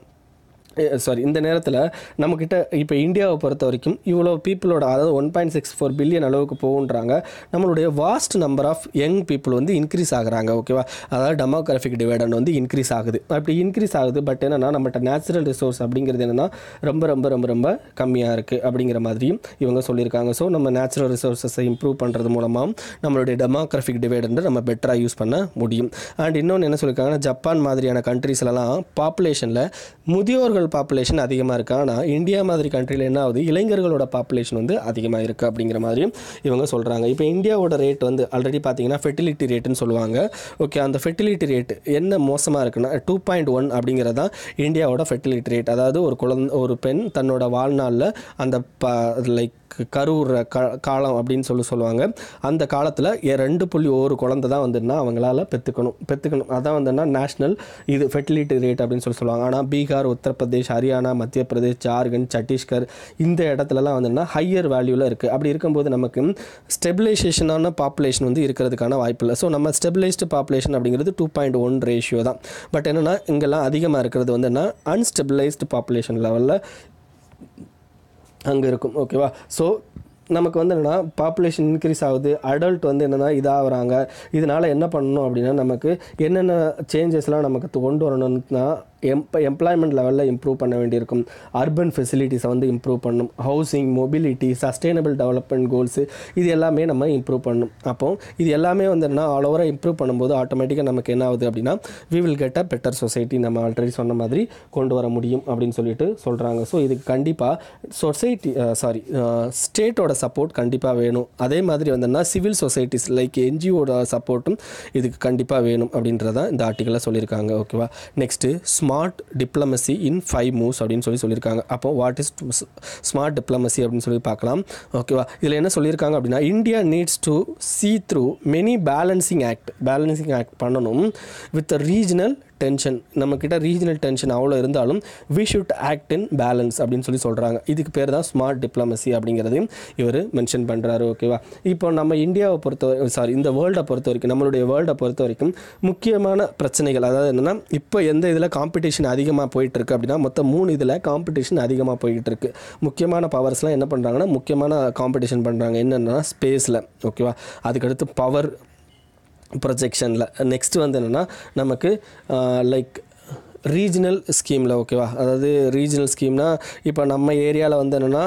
இந்த நேரத்தில் நம்மக்கிட்ட இப்போ இந்தியாவை பொறுத்த வரைக்கும் இவ்வளோ பீப்புளோட, அதாவது 1.64 பில்லியன் அளவுக்கு போகுன்றாங்க. நம்மளுடைய vast number of young people வந்து இன்க்ரீஸ் ஆகுறாங்க. ஓகேவா, அதாவது டெமோக்ராஃபிக் டிவைடன் வந்து இன்க்ரீஸ் ஆகுது. அப்படி இன்க்ரீஸ் ஆகுது. பட் என்னென்னா, நம்மகிட்ட நேச்சுரல் ரிசோர்ஸ் அப்படிங்கிறது என்னென்னா ரொம்ப ரொம்ப ரொம்ப ரொம்ப கம்மியாக இருக்குது அப்படிங்கிற மாதிரியும் இவங்க சொல்லியிருக்காங்க. ஸோ நம்ம நேச்சுரல் ரிசோர்ஸஸை இம்ப்ரூவ் பண்ணுறது மூலமாகவும் நம்மளுடைய டெமோக்ராஃபிக் டிவைடனை நம்ம பெட்டராக யூஸ் பண்ண முடியும். அண்ட் இன்னொன்று என்ன சொல்லியிருக்காங்கன்னா, ஜப்பான் மாதிரியான கண்ட்ரீஸ்லாம் பாப்புலேஷனில் முதியோர்கள் பாப்புலேஷன் அதிகமாக இருக்குது. ஆனால் இந்தியா மாதிரி கண்ட்ரியில் என்ன ஆகுது, இளைஞர்களோட பாப்புலேஷன் வந்து அதிகமாக இருக்குது அப்படிங்கிற மாதிரியும் இவங்க சொல்கிறாங்க. இப்போ இந்தியாவோட ரேட் வந்து ஆல்ரெடி பார்த்தீங்கன்னா ஃபெர்டிலிட்டி ரேட்டுன்னு சொல்லுவாங்க. ஓகே, அந்த ஃபெர்டிலிட்டி ரேட் என்ன மோசமாக இருக்குன்னா 2.1 அப்படிங்கிறது தான் இந்தியாவோட ஃபெர்டிலிட்டி ரேட். அதாவது ஒரு பெண் தன்னோட வாழ்நாளில் அந்த லைக் கருவுற காலம் அப்படின்னு சொல்லுவாங்க. அந்த காலத்தில் 2.1 குழந்தை தான் வந்துன்னா அவங்களால பெற்றுக்கணும். அதான் வந்துன்னா நேஷ்னல் இது ஃபெர்டிலிட்டி ரேட் அப்படின்னு சொல்லுவாங்க. ஆனால் பீகார், உத்தரப்பிரதேஷ், ஹரியானா, மத்திய பிரதேஷ், ஜார்க்கண்ட், சத்தீஸ்கர் இந்த இடத்துலலாம் வந்துன்னா ஹையர் வேல்யூவில் இருக்குது. அப்படி இருக்கும்போது நமக்கு ஸ்டெபிலைசேஷனான பாப்புலேஷன் வந்து இருக்கிறதுக்கான வாய்ப்பு இல்லை. ஸோ நம்ம ஸ்டெபிலைஸ்டு பாப்புலேஷன் அப்படிங்கிறது 2.1 ரேஷியோ தான். பட் என்னென்னா இங்கெல்லாம் அதிகமாக இருக்கிறது வந்துன்னா அன்ஸ்டெபிலைஸ்டு பாப்புலேஷன் லெவலில் அங்கே இருக்கும். ஓகேவா, ஸோ நமக்கு வந்து என்னென்னா பாப்புலேஷன் இன்க்ரீஸ் ஆகுது, அடல்ட் வந்து என்னென்னா இதாகிறாங்க. இதனால் என்ன பண்ணணும் அப்படின்னா நமக்கு என்னென்ன சேஞ்சஸ்லாம் நமக்கு கொண்டு வரணும்னா எம்ப்ளாய்மெண்ட் லெவலில் இம்ப்ரூவ் பண்ண வேண்டியிருக்கும். அர்பன் ஃபெசிலிட்டிஸை வந்து இம்ப்ரூவ் பண்ணணும். Housing, mobility, sustainable development goals இது எல்லாமே நம்ம இம்ப்ரூவ் பண்ணணும். அப்போ இது எல்லாமே வந்து என்ன ஆல் ஓவராக இம்ப்ரூவ் பண்ணும்போது ஆட்டோமேட்டிக்காக நமக்கு என்ன ஆகுது அப்படின்னா we will get a better society, நம்ம ஆல்ரெடி சொன்ன மாதிரி கொண்டு வர முடியும் அப்படின்னு சொல்லிட்டு சொல்கிறாங்க. ஸோ இதுக்கு கண்டிப்பாக ஸ்டேட்டோட சப்போர்ட் கண்டிப்பாக வேணும். அதே மாதிரி வந்தோன்னா சிவில் சொசைட்டிஸ் லைக் என்ஜிஓட சப்போர்ட்டும் இதுக்கு கண்டிப்பாக வேணும் அப்படின்றதான் இந்த ஆர்டிக்கலில் சொல்லியிருக்காங்க. ஓகேவா. Next smart diplomacy in 5 moves அப்படின்னு சொல்லியிருக்காங்க. அப்போ வாட் இஸ் ஸ்மார்ட் டிப்ளமசி அப்படின்னு சொல்லி பார்க்கலாம். ஓகேவா. இதில் என்ன சொல்லியிருக்காங்க அப்படின்னா India needs to see through many balancing act பண்ணணும் வித் ரீஜனல் டென்ஷன். நம்மக்கிட்ட ரீஜனல் டென்ஷன் அவ்வளோ இருந்தாலும் we should act in balance அப்படின்னு சொல்கிறாங்க. இதுக்கு பேர் தான் ஸ்மார்ட் டிப்ளமசி அப்படிங்கிறதையும் இவர் மென்ஷன் பண்ணுறாரு. ஓகேவா. இப்போ நம்ம இந்தியாவை இந்த வேர்ல்டை பொறுத்த வரைக்கும், நம்மளுடைய வேர்ல்டை பொறுத்த வரைக்கும் முக்கியமான பிரச்சனைகள், அதாவது என்னென்னா இப்போ எந்த இதில் காம்படிஷன் அதிகமாக போயிட்டுருக்கு அப்படின்னா மொத்தம் 3 இதில் காம்படிஷன் அதிகமாக போய்கிட்டு இருக்குது. முக்கியமான பவர்ஸ்லாம் என்ன பண்ணுறாங்கன்னா முக்கியமான காம்படிஷன் பண்ணுறாங்க. என்னென்னா ஸ்பேஸில். ஓகேவா. அதுக்கடுத்து பவர் ப்ரொஜெக்ஷனில். நெக்ஸ்ட்டு வந்து என்னென்னா நமக்கு லைக் ரீஜனல் ஸ்கீமில். ஓகேவா. அதாவது ரீஜனல் ஸ்கீம்னால் இப்போ நம்ம ஏரியாவில் வந்து என்னென்னா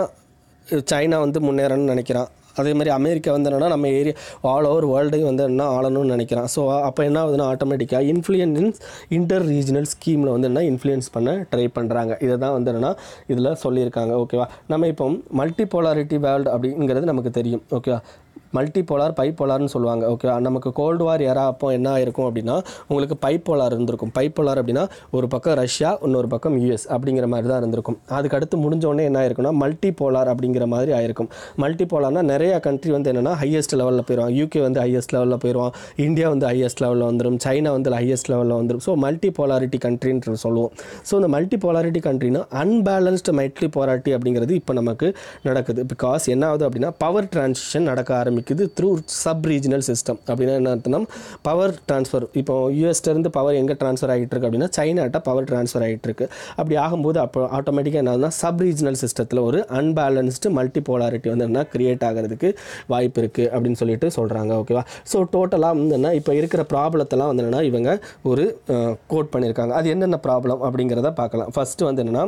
சைனா வந்து முன்னேறணும்னு நினைக்கிறான். அதே மாதிரி அமெரிக்கா வந்து என்னென்னா நம்ம ஏரியா ஆல் ஓவர் வேர்ல்டையும் வந்து என்ன ஆளணும்னு நினைக்கிறான். ஸோ அப்போ என்ன ஆகுதுன்னா ஆட்டோமேட்டிக்காக இன்ஃப்ளூயன்ஸ் இன்டர் ரீஜனல் ஸ்கீமில் வந்து என்ன இன்ஃப்ளூயன்ஸ் பண்ண ட்ரை பண்ணுறாங்க. இதை தான் வந்து என்னென்னா இதில் சொல்லியிருக்காங்க. ஓகேவா. நம்ம இப்போ மல்டிபோலாரிட்டி வேர்ல்டு அப்படிங்கிறது நமக்கு தெரியும். ஓகேவா. மல்டிபோலார் பைப்போலார்னு சொல்லுவாங்க. ஓகே. நமக்கு கோல்டு வார் யாரா அப்போ என்ன ஆயிருக்கும் அப்படின்னா உங்களுக்கு பைப்போலார் இருந்திருக்கும். பைப்போலார் அப்படின்னா ஒரு பக்கம் ரஷ்யா, இன்னொரு பக்கம் யூஎஸ் அப்படிங்கிற மாதிரி தான் இருந்திருக்கும். அதுக்கடுத்து முடிஞ்சோடனே என்ன ஆயிருக்குன்னா மல்டிபோலார் அப்படிங்கிற மாதிரி ஆயிருக்கும். மல்டிபோலார்னால் நிறையா கண்ட்ரி வந்து என்னென்னா ஹையஸ்ட் லெவலில் போயிடுவான். யூகே வந்து ஹையஸ்ட் லெவலில் போயிடுவான், இந்தியா வந்து ஹையஸ்ட் லெவலில் வந்துடும், சைனா வந்து ஹையஸ்ட் லெவலில் வந்துடும். ஸோ மல்டிபோலாரிட்டி கண்ட்ரின்னு சொல்லுவோம். ஸோ இந்த மல்டிபோலாரிட்டி கண்ட்ரினா அன்பேலன்ஸ்டு மல்டிபோலாரிட்டி அப்படிங்கிறது இப்போ நமக்கு நடக்குது. பிகாஸ் என்ன ஆகுது அப்படின்னா பவர் டிரான்சிஷன் நடக்க ஆரம்பிக்குது த்ரூ சப் ரீஜனல் சிஸ்டம். அப்படின்னா என்ன அர்த்தம்னா பவர் ட்ரான்ஸ்ஃபர். இப்போ யூஎஸ்லேருந்து பவர் எங்கே ட்ரான்ஸ்ஃபர் ஆகிட்டு இருக்கு அப்படின்னா சைனாட்ட பவர் ட்ரான்ஸ்ஃபர் ஆகிட்டு இருக்கு. அப்படி ஆகும்போது அப்போ ஆட்டோமேட்டிக்காக என்னன்னா சப் ரீஜனல் சிஸ்டத்தில் ஒரு அன்பேலன்ஸ்டு மல்டிபோலாரிட்டி வந்து என்ன கிரியேட் ஆகிறதுக்கு வாய்ப்பு இருக்குது அப்படின்னு சொல்லிட்டு சொல்கிறாங்க. ஓகேவா. ஸோ டோட்டலாக வந்து என்ன இப்போ இருக்கிற ப்ராப்ளத்தெல்லாம் வந்து என்னென்னா இவங்க ஒரு கோட் பண்ணியிருக்காங்க. அது என்னென்ன ப்ராப்ளம் அப்படிங்கிறத பார்க்கலாம். ஃபஸ்ட்டு வந்து என்னென்னா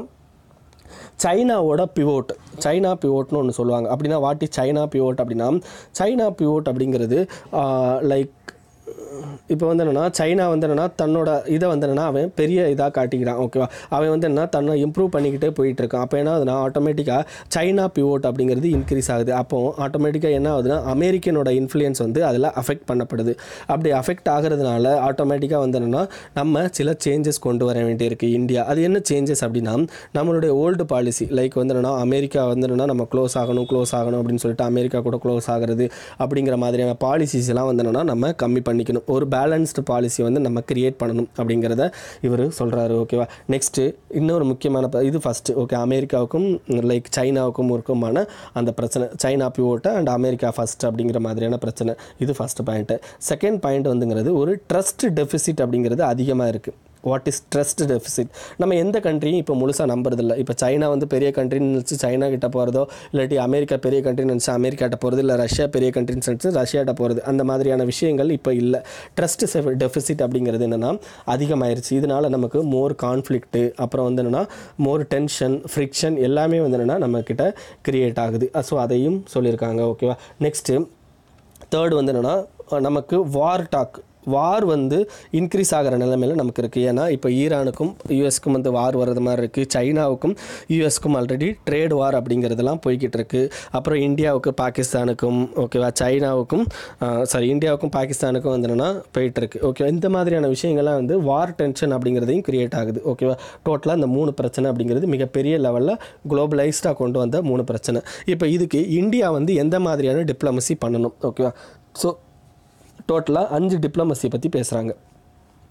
சைனாவோட பிவோட்னு ஒன்று சொல்லுவாங்க. அப்படின்னா வாட் இஸ் சைனா பிவோட் அப்படின்னா சைனா பிவோட் அப்படிங்கிறது லைக் இப்போ வந்து என்னென்னா சைனா வந்து என்னென்னா தன்னோட இதை வந்து என்னென்னா அவன் பெரிய இதாக காட்டிக்கிறான். ஓகேவா. அவன் வந்து என்ன தன்னை இம்ப்ரூவ் பண்ணிக்கிட்டே போயிட்டுருக்கான். அப்போ என்ன ஆகுதுன்னா ஆட்டோமேட்டிக்காக சைனா பிவோட் அப்படிங்கிறது இன்க்ரீஸ் ஆகுது. அப்போது ஆட்டோமேட்டிக்காக என்ன ஆகுதுன்னா அமெரிக்கனோட இன்ஃப்ளூயன்ஸ் வந்து அதில் அஃபெக்ட் பண்ணப்படுது. அப்படி அஃபெக்ட் ஆகிறதுனால ஆட்டோமேட்டிக்காக வந்து என்னென்னா நம்ம சில சேஞ்சஸ் கொண்டு வர வேண்டியிருக்கு இந்தியா. அது என்ன சேஞ்சஸ் அப்படின்னா நம்மளுடைய ஓல்டு பாலிசி லைக் வந்து என்னென்னா அமெரிக்கா வந்து என்னென்னா நம்ம க்ளோஸ் ஆகணும் அப்படின்னு சொல்லிட்டு அமெரிக்கா கூட க்ளோஸ் ஆகிறது அப்படிங்கிற மாதிரியான பாலிசிஸ் எல்லாம் வந்து என்னென்னா நம்ம கம்மி பண்ணிக்கணும். ஒரு பேலன்ஸ்டு பாலிசி வந்து நம்ம கிரியேட் பண்ணணும் அப்படிங்கிறத இவர் சொல்கிறாரு. ஓகேவா. நெக்ஸ்ட்டு இன்னொரு முக்கியமான இது ஃபஸ்ட்டு. ஓகே. அமெரிக்காவுக்கும் லைக் சைனாவுக்கும் இருக்குமான அந்த பிரச்சனை சைனா பிவோட்டை அண்ட் அமெரிக்கா ஃபஸ்ட் அப்படிங்கிற மாதிரியான பிரச்சனை. இது ஃபஸ்ட்டு பாயிண்ட்டு. செகண்ட் பாயிண்ட் வந்துங்கிறது ஒரு ட்ரஸ்ட் டெஃபிசிட் அப்படிங்கிறது அதிகமாக இருக்குது. What is trust deficit? நம்ம எந்த கண்ட்ரியும் இப்போ முழுசாக நம்புறதில்லை. இப்போ சைனா வந்து பெரிய கண்ட்ரின்னு நினச்சி சைனா கிட்ட போகிறதோ, இல்லாட்டி அமெரிக்கா பெரிய கண்ட்ரின்னு நினச்சி அமெரிக்காட்ட போகிறது, இல்லை ரஷ்யா பெரிய கண்ட்ரின்னு நினச்சி ரஷ்யாட்ட போகிறது, அந்த மாதிரியான விஷயங்கள் இப்போ இல்லை. ட்ரஸ்ட் டெஃபிசிட் அப்படிங்கிறது என்னென்னா அதிகமாயிருச்சு. இதனால் நமக்கு மோர் கான்ஃப்ளிக்ட்டு, அப்புறம் வந்து என்னென்னா மோர் டென்ஷன், ஃப்ரிக்ஷன் எல்லாமே வந்து என்னென்னா நம்மக்கிட்ட கிரியேட் ஆகுது. ஸோ அதையும் சொல்லியிருக்காங்க. ஓகேவா. நெக்ஸ்ட்டு தேர்ட் வந்து என்னென்னா நமக்கு வார் வந்து இன்க்ரீஸ் ஆகிற நிலைமையில் நமக்கு இருக்குது. ஏன்னா இப்போ ஈரானுக்கும் யூஎஸ்க்கும் வந்து வார் வர்றது மாதிரி இருக்குது. சைனாவுக்கும் யூஎஸ்க்கும் ஆல்ரெடி ட்ரேட் வார் அப்படிங்கிறதெல்லாம் போய்கிட்டு இருக்குது. அப்புறம் இந்தியாவுக்கும் பாகிஸ்தானுக்கும் ஓகேவா இந்தியாவுக்கும் பாகிஸ்தானுக்கும் வந்து என்னென்னா போயிட்டுருக்கு. ஓகே. இந்த மாதிரியான விஷயங்கள்லாம் வந்து வார் டென்ஷன் அப்படிங்கிறதையும் கிரியேட் ஆகுது. ஓகேவா. டோட்டலாக இந்த 3 பிரச்சனை அப்படிங்கிறது மிகப்பெரிய லெவலில் குளோபலைஸ்டாக கொண்டு வந்த 3 பிரச்சனை. இப்போ இதுக்கு இந்தியா வந்து எந்த மாதிரியான டிப்ளமசி பண்ணணும்? ஓகேவா. ஸோ டோட்டலாக 5 டிப்ளமசி பற்றி பேசுகிறாங்க.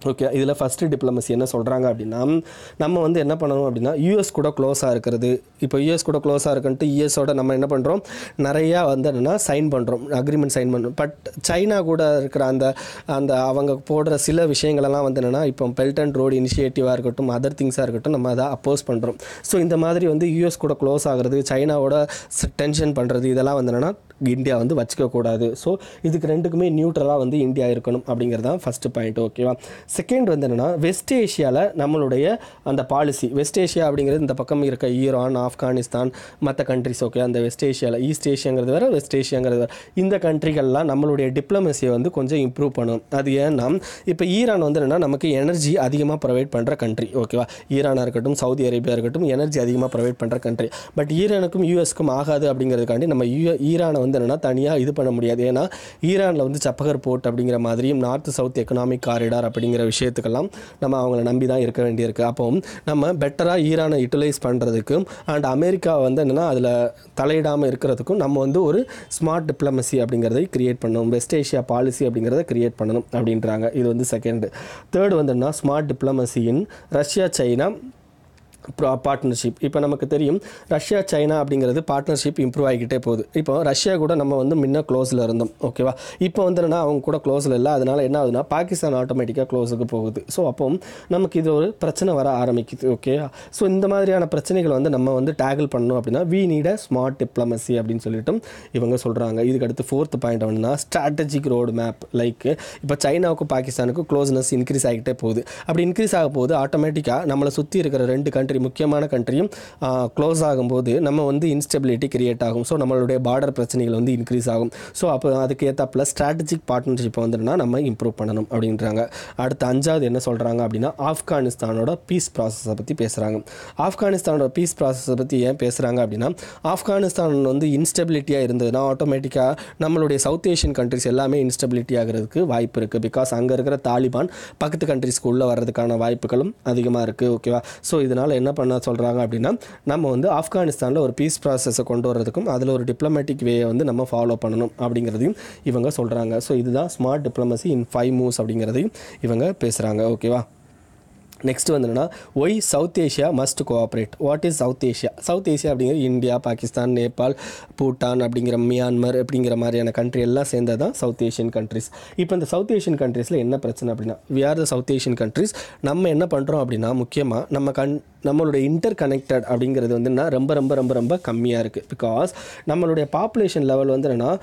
ஓகே, இதில் ஃபஸ்ட்டு டிப்ளமசி என்ன சொல்கிறாங்க அப்படின்னா, நம்ம வந்து என்ன பண்ணணும் அப்படின்னா யூஎஸ் கூட க்ளோஸாக இருக்கிறது. இப்போ யூஎஸ் கூட க்ளோஸாக இருக்குன்ட்டு யூஎஸோட நம்ம என்ன பண்ணுறோம், நிறையா வந்து என்னென்னா சைன் பண்ணுறோம், அக்ரிமெண்ட் சைன் பண்ணுறோம். பட் சைனா கூட இருக்கிற அந்த அவங்க போடுற சில விஷயங்களெல்லாம் வந்து என்னென்னா, இப்போ பெல்ட் அண்ட் ரோடு இனிஷியேட்டிவாக இருக்கட்டும், அதர் திங்ஸாக இருக்கட்டும், நம்ம அதை அப்போஸ் பண்ணுறோம். ஸோ இந்த மாதிரி வந்து யூஎஸ் கூட க்ளோஸ் ஆகிறது, சைனாவோட டென்ஷன் பண்ணுறது, இதெல்லாம் வந்து என்னென்னா இந்தியா வந்து வச்சுக்கக்கூடாது. ஸோ இதுக்கு ரெண்டுக்குமே நியூட்ரலாக வந்து இந்தியா இருக்கணும் அப்படிங்கிறது தான் ஃபஸ்ட்டு பாயிண்ட். ஓகேவா. செகண்ட் வந்து என்னென்னா, வெஸ்ட் ஏஷியாவில் நம்மளுடைய அந்த பாலிசி, வெஸ்ட் ஏஷியா அப்படிங்கிறது இந்த பக்கம் இருக்க ஈரான், ஆப்கானிஸ்தான், மற்ற கண்ட்ரிஸ். ஓகே, அந்த வெஸ்ட் ஏஷியாவில் ஈஸ்ட் ஏஷியாங்கிறது வேறு, வெஸ்ட் ஏஷியாங்கிறது வேறு. இந்த கண்ட்ரிகள்லாம் நம்மளுடைய டிப்ளமசியை வந்து கொஞ்சம் இம்ப்ரூவ் பண்ணணும். அது ஏன்னா இப்போ ஈரான் வந்து என்னென்னா நமக்கு எனர்ஜி அதிகமாக ப்ரொவைட் பண்ணுற கண்ட்ரி. ஓகேவா. ஈரானாக இருக்கட்டும், சவுதி அரேபியா இருக்கட்டும், எனர்ஜி அதிகமாக ப்ரொவைட் பண்ணுற கண்ட்ரி. பட் ஈரானுக்கும் யூஎஸ்க்கும் ஆகாது அப்படிங்கிறதுக்காண்டி நம்ம ஈரானை வந்து என்னென்னா தனியாக இது பண்ண முடியாது. ஏன்னா ஈரானில் வந்து சப்பகர் போர்ட் அப்படிங்கிற மாதிரியும் நார்த் சவுத் எக்கனாமிக் காரிடார் அப்படிங்கிற விஷயத்துக்கெல்லாம் நம்ம அவங்கள நம்பி தான் இருக்க வேண்டியிருக்கு. அப்போ நம்ம பெட்டராக ஈரானை யூட்டிலைஸ் பண்ணுறதுக்கும் அண்ட் அமெரிக்கா வந்து என்னென்னா அதில் தலையிடாமல் இருக்கிறதுக்கும் நம்ம வந்து ஒரு ஸ்மார்ட் டிப்ளமசி அப்படிங்கிறதை கிரியேட் பண்ணணும், வெஸ்ட் ஏஷியா பாலிசி அப்படிங்கிறத கிரியேட் பண்ணணும் அப்படின்றாங்க. இது வந்து செகண்ட். தேர்ட் வந்து என்ன, ஸ்மார்ட் டிப்ளமசியின் ரஷ்யா சைனா பார்ட்னர்ஷிப். இப்போ நமக்கு தெரியும் ரஷ்யா சைனா அப்படிங்கிறது பார்ட்னர்ஷிப் இம்ப்ரூவ் ஆகிக்கிட்டே போகுது. இப்போ ரஷ்யா கூட நம்ம வந்து முன்ன க்ளோஸில் இருந்தோம். ஓகேவா. இப்போ வந்து என்னென்னா அவங்க கூட க்ளோஸில் இல்லை. அதனால் என்ன ஆகுதுன்னா பாகிஸ்தான் ஆட்டோமேட்டிக்காக க்ளோஸுக்கு போகுது. ஸோ அப்போ நமக்கு இது ஒரு பிரச்சனை வர ஆரம்பிக்குது. ஓகே. ஸோ இந்த மாதிரியான பிரச்சனைகள் வந்து நம்ம வந்து டேக்கிள் பண்ணணும் அப்படின்னா we need a smart diplomacy அப்படின்னு சொல்லிட்டு இவங்க சொல்கிறாங்க. இதுக்கு அடுத்து ஃபோர்த் பாயிண்ட் அப்படின்னா ஸ்ட்ராட்டஜிக் ரோடு மேப். லைக் இப்போ சைனாவுக்கும் பாகிஸ்தானுக்கும் க்ளோஸ்னஸ் இன்க்ரீஸ் ஆகிட்டே போகுது. அப்படி இன்க்ரீஸ் ஆக போது ஆட்டோமேட்டிக்காக நம்மளை சுற்றி இருக்கிற ரெண்டு கண்ட்ரி, முக்கியமான கண்ட்ரியும் க்ளோஸ் ஆகும்போது நம்ம வந்து இன்ஸ்டெபிலிட்டி கிரியேட் ஆகும். ஸோ நம்மளுடைய பார்டர் பிரச்சனைகள் வந்து இன்க்ரீஸ் ஆகும். ஸோ அப்போ அதுக்கு ஏற்றாப்புல ஸ்ட்ராட்டஜிக் பார்ட்னர்ஷிப் வந்துன்னா நம்ம இம்ப்ரூவ் பண்ணணும் அப்படின்றாங்க. அடுத்து அஞ்சாவது என்ன சொல்கிறாங்க அப்படின்னா ஆப்கானிஸ்தானோட பீஸ் ப்ராசஸை பற்றி பேசுகிறாங்க. ஆப்கானிஸ்தானோட பீஸ் ப்ராசஸை பற்றி ஏன் பேசுகிறாங்க அப்படின்னா, ஆப்கானிஸ்தான் வந்து இன்ஸ்டெபிலிட்டியாக இருந்ததுன்னா ஆட்டோமேட்டிக்காக நம்மளுடைய சவுத் ஏஷியன் கண்ட்ரிஸ் எல்லாமே இன்ஸ்டெபிலிட்டி ஆகிறதுக்கு வாய்ப்பு இருக்குது. பிகாஸ் அங்கே இருக்கிற தாலிபான் பக்கத்து கண்ட்ரிஸ்க்கு உள்ளே வர்றதுக்கான வாய்ப்புகளும் அதிகமாக இருக்குது. ஓகேவா. ஸோ இதனால் என்ன பண்ண சொல்கிறாங்க அப்படின்னா, நம்ம வந்து ஆப்கானிஸ்தானில் ஒரு பீஸ் ப்ராசஸை கொண்டு வரதுக்கும் அதில் ஒரு டிப்ளமேட்டிக் வேயை வந்து நம்ம ஃபாலோ பண்ணணும் அப்படிங்கிறதையும் இவங்க சொல்கிறாங்க. ஸோ இதுதான் ஸ்மார்ட் டிப்ளமசி இன் 5 மூவ்ஸ் அப்படிங்கிறதையும் இவங்க பேசுகிறாங்க. ஓகேவா. நெக்ஸ்ட் வந்து என்னன்னா, why south Asia must cooperate. What is south Asia? South Asia அப்படிங்கிறது இந்தியா, பாகிஸ்தான், நேபாள், பூட்டான் அப்படிங்கிற மியான்மர் அப்படிங்கிற மாதிரியான கண்ட்ரி எல்லாம் சேர்ந்தது தான் சவுத் ஏஷியன் கண்ட்ரிஸ். இப்போ இந்த சவுத் ஏஷியன் கண்ட்ரீஸில் என்ன பிரச்சனை அப்படின்னா, we are the south Asian countries. நம்ம என்ன பண்ணுறோம் அப்படின்னா, முக்கியமாக நம்மளுடைய இன்டர் கனெக்டட் அப்படிங்கிறது வந்து என்ன ரொம்ப ரொம்ப ரொம்ப ரொம்ப கம்மியாக இருக்குது. பிகாஸ் நம்மளுடைய பாப்புலேஷன் லெவல் வந்து என்னென்னா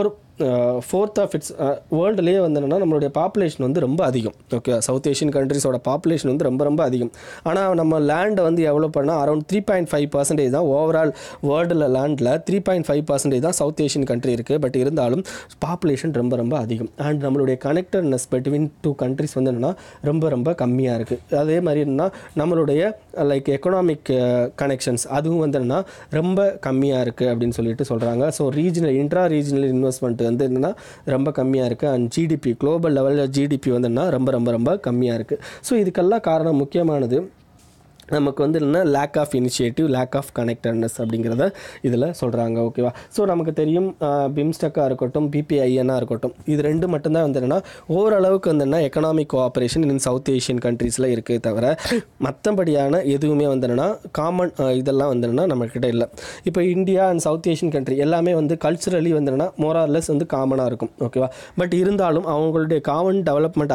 ஃபோர்த் ஆஃப் இட்ஸ் வேர்ல்டுலேயே வந்து என்னென்னா நம்மளுடைய பாப்புலேஷன் வந்து ரொம்ப அதிகம். ஓகே. சவுத் ஏஷியன் கண்ட்ரிஸோட பாப்புலேஷன் வந்து ரொம்ப ரொம்ப அதிகம். ஆனால் நம்ம லேண்டை வந்து எவ்வளோ பண்ணால் அரௌண்ட் 3.5% தான் ஓவரால் வேர்ல்டில் லேண்டில் 3.5% தான் சவுத் ஏஷியன் கண்ட்ரி இருக்குது. பட் இருந்தாலும் பாப்புலேஷன் ரொம்ப ரொம்ப அதிகம். அண்ட் நம்மளுடைய கனெக்டட்னஸ் பிட்வீன் 2 கண்ட்ரிஸ் வந்து என்னென்னா ரொம்ப ரொம்ப கம்மியாக இருக்குது. அதே மாதிரி என்னென்னா நம்மளுடைய லைக் எக்கனாமிக் கனெக்ஷன்ஸ் அதுவும் வந்து என்னென்னா ரொம்ப கம்மியாக இருக்குது அப்படின்னு சொல்லிட்டு சொல்கிறாங்க. ஸோ இன்ட்ரா ரீஜனல் இன்வெஸ்ட்மெண்ட் வந்து என்னென்னா ரொம்ப கம்மியாக இருக்குது. அண்ட் ஜிடிபி குளோபல் லெவலில் ஜிடிபி வந்து என்ன ரொம்ப ரொம்ப ரொம்ப கம்மியாக இருக்குது. ஸோ இதுக்கெல்லாம் காரணம் முக்கியமானது நமக்கு வந்து இல்லைன்னா lack of initiative, lack of connectedness அப்படிங்கிறத இதில் சொல்கிறாங்க. ஓகேவா. ஸோ நமக்கு தெரியும் பிம்ஸ்டெக்காக இருக்கட்டும், பிபிஐஎன்னாக இருக்கட்டும், இது ரெண்டு மட்டும்தான் வந்து என்னென்னா ஓரளவுக்கு வந்து என்ன economic cooperation in south Asian கண்ட்ரீஸில் இருக்குது. தவிர மற்றபடியான எதுவுமே வந்து என்னென்னா காமன் இதெல்லாம் வந்து என்னென்னா நம்மக்கிட்ட இல்லை. இப்போ India and south Asian country எல்லாமே வந்து கல்ச்சுரலி வந்து என்னென்னா மோரார்லெஸ் வந்து காமனாக இருக்கும். ஓகேவா. பட் இருந்தாலும் அவங்களுடைய காமன் டெவலப்மெண்ட்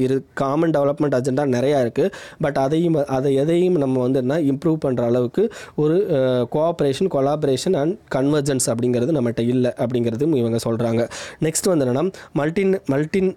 அஜெண்டா நிறையா இருக்குது. பட் அதை எதையும் நம்ம வந்து என்ன இம்ப்ரூவ் பண்ணுற அளவுக்கு ஒரு கோஆப்ரேஷன், கொலாபரேஷன் அண்ட் கன்வர்ஜென்ஸ் அப்படிங்கிறது நம்மகிட்ட இல்லை அப்படிங்கிறதும் இவங்க சொல்கிறாங்க. நெக்ஸ்ட் வந்து என்னென்னா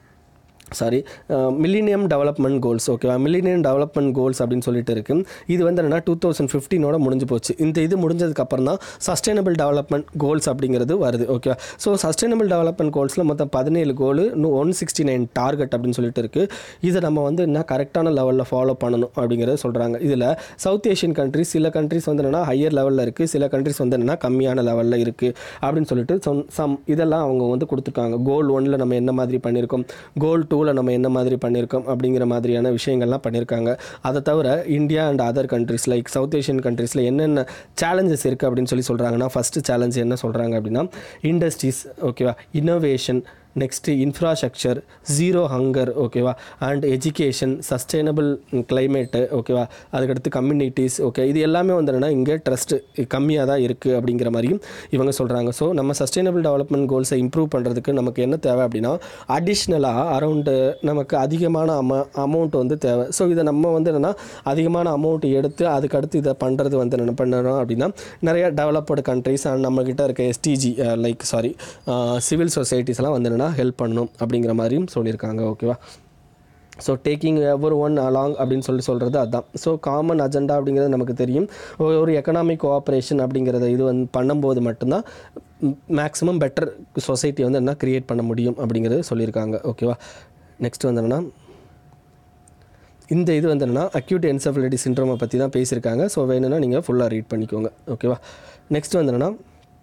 மில்லினியம் டெவலப்மெண்ட் கோல்ஸ். ஓகேவா. மில்லினியம் டெவலப்மெண்ட் கோல்ஸ் அப்படின்னு சொல்லிட்டு இருக்குது. இது வந்து என்னென்னா 2015 முடிஞ்சு போச்சு. இது முடிஞ்சதுக்கப்புறம் தான் சஸ்டைனபிள் டெவலப்மெண்ட் கோல்ஸ் அப்படிங்கிறது வருது. ஓகேவா. ஸோ சஸ்டைனபிள் டெவலப்மெண்ட் கோல்ஸில் மொத்தம் 17 கோல், 169 டார்கெட் அப்படின்னு சொல்லிட்டு இருக்குது. இதை நம்ம வந்து என்ன கரெக்டான லெவலில் ஃபாலோ பண்ணணும் அப்படிங்கிறத சொல்கிறாங்க. இதில் சவுத் ஏஷியன் கண்ட்ரிஸ் சில கண்ட்ரிஸ் வந்து என்னென்னா ஹையர் லெவலில் இருக்குது, சில கண்ட்ரிஸ் வந்து என்னென்னா கம்மியான லெவலில் இருக்குது அப்படின்னு சொல்லிட்டு இதெல்லாம் அவங்க வந்து கொடுத்துருக்காங்க. கோல் 1 நம்ம என்ன மாதிரி பண்ணியிருக்கோம், கோல் 2 நம்ம என்ன மாதிரி பண்ணியிருக்கோம் அப்படிங்கிற மாதிரியான விஷயங்கள்லாம் பண்ணியிருக்காங்க. அதை தவிர India and other countries like south Asian கண்ட்ரீஸில் என்னென்ன சேலஞ்சஸ் இருக்குது அப்படின்னு சொல்கிறாங்கன்னா, ஃபஸ்ட்டு சேலஞ்ச் என்ன சொல்கிறாங்க அப்படின்னா இண்டஸ்ட்ரீஸ். ஓகேவா. Innovation, next infrastructure, zero hunger, ஓகேவா, அண்ட் எஜுகேஷன், சஸ்டைனபிள் கிளைமேட்டு, ஓகேவா, அதுக்கடுத்து கம்யூனிட்டிஸ், ஓகே, இது எல்லாமே வந்து என்னென்னா இங்கே ட்ரஸ்ட்டு கம்மியாக தான் இருக்குது அப்படிங்கிற மாதிரியும் இவங்க சொல்கிறாங்க. ஸோ நம்ம சஸ்டைனபிள் டெவலப்மெண்ட் கோல்ஸை இம்ப்ரூவ் பண்ணுறதுக்கு நமக்கு என்ன தேவை அப்படின்னா அடிஷ்னலாக அரௌண்டு நமக்கு அதிகமான அமௌண்ட் வந்து தேவை. ஸோ இதை நம்ம வந்து என்னென்னா அதிகமான அமௌண்ட் எடுத்து அதுக்கடுத்து இதை பண்ணுறது வந்து என்ன பண்ணுறோம் அப்படின்னா நிறையா டெவலப்டு கண்ட்ரிஸ் அண்ட் நம்மக்கிட்ட இருக்க எஸ்டிஜி சிவில் சொசைட்டிஸ்லாம் வந்து ஹெல்ப் பண்ணணும் அப்படிங்கிற மாதிரியும் சொல்லியிருக்காங்க. ஓகேவா, so taking ever one along அப்படின்னு சொல்கிறது அதுதான். ஸோ காமன் அஜெண்டா அப்படிங்கிறது நமக்கு தெரியும். ஒரு எக்கனாமிக் கோஆப்ரேஷன் அப்படிங்கிறத இது வந்து பண்ணும்போது மட்டும்தான் மேக்ஸிமம் பெட்டர் சொசைட்டி வந்து என்ன க்ரியேட் பண்ண முடியும் அப்படிங்கிறது சொல்லியிருக்காங்க. ஓகேவா, நெக்ஸ்ட் வந்து என்னென்னா இந்த இது வந்து என்னென்னா அக்யூட் என்செஃபலைட்டிஸ் சிண்ட்ரோமை பற்றி தான் பேசியிருக்காங்க. ஸோ வேணும்னா நீங்கள் ஃபுல்லாக ரீட் பண்ணிக்கோங்க. ஓகேவா, நெக்ஸ்ட் வந்து என்னென்னா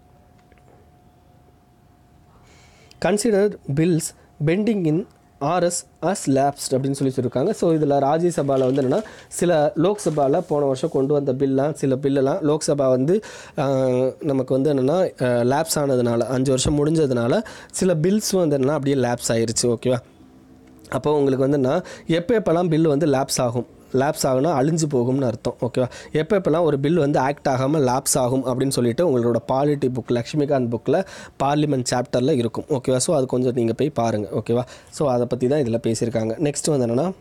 consider bills pending in RS as lapsed அப்படின்னு சொல்லியிருக்காங்க. ஸோ இதில் ராஜ்யசபாவில் வந்து என்னென்னா சில லோக்சபாவில் போன வருஷம் கொண்டு வந்த சில பில்லெல்லாம் லோக்சபா வந்து நமக்கு வந்து என்னென்னா லேப்ஸ் ஆனதுனால 5 வருஷம் முடிஞ்சதுனால சில பில்ஸும் வந்து என்னென்னா அப்படியே லேப்ஸ் ஆகிருச்சு. ஓகேவா, அப்போ உங்களுக்கு வந்துன்னா எப்போல்லாம் பில் வந்து லேப்ஸ் ஆகுனா அழிஞ்சு போகும்னு அர்த்தம். ஓகேவா, எப்போல்லாம் ஒரு பில் வந்து ஆக்ட் ஆகாமல் லேப்ஸ் ஆகும் அப்படின்னு சொல்லிட்டு உங்களோட பாலிட்டி புக் லக்ஷ்மிகாந்த் புக்கில் பார்லிமெண்ட் சாப்டரில் இருக்கும். ஓகேவா, ஸோ அது கொஞ்சம் நீங்கள் போய் பாருங்கள். ஓகேவா, ஸோ அதை பற்றி தான் இதில் பேசியிருக்காங்க. நெக்ஸ்ட் வந்து என்னென்னா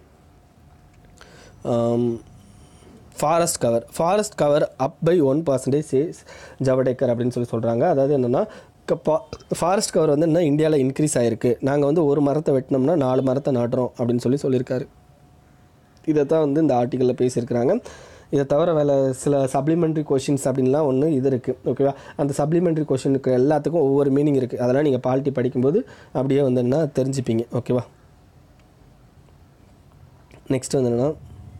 forest cover up by 1% says Javadekar அப்படின்னு சொல்கிறாங்க. அதாவது என்னென்னா ஃபாரஸ்ட் கவர் வந்து என்ன இந்தியாவில் இன்க்ரீஸ் ஆகிருக்கு, நாங்கள் வந்து ஒரு மரத்தை வெட்டினோம்னா 4 மரத்தை நாட்டுறோம் அப்படின்னு சொல்லியிருக்காரு. இதை தான் வந்து இந்த ஆர்டிக்கலில் பேசியிருக்கிறாங்க. இதை தவிர சில சப்ளிமெண்ட்ரி கொஷின்ஸ் அப்படின்லாம் ஒன்று இது இருக்குது. ஓகேவா, அந்த சப்ளிமெண்ட்ரி கொஷினுக்கு எல்லாத்துக்கும் ஒவ்வொரு மீனிங் இருக்குது. அதெல்லாம் நீங்கள் பாலிட்டி படிக்கும்போது அப்படியே வந்து என்ன தெரிஞ்சுப்பீங்க. ஓகேவா, நெக்ஸ்ட் வந்து என்னென்னா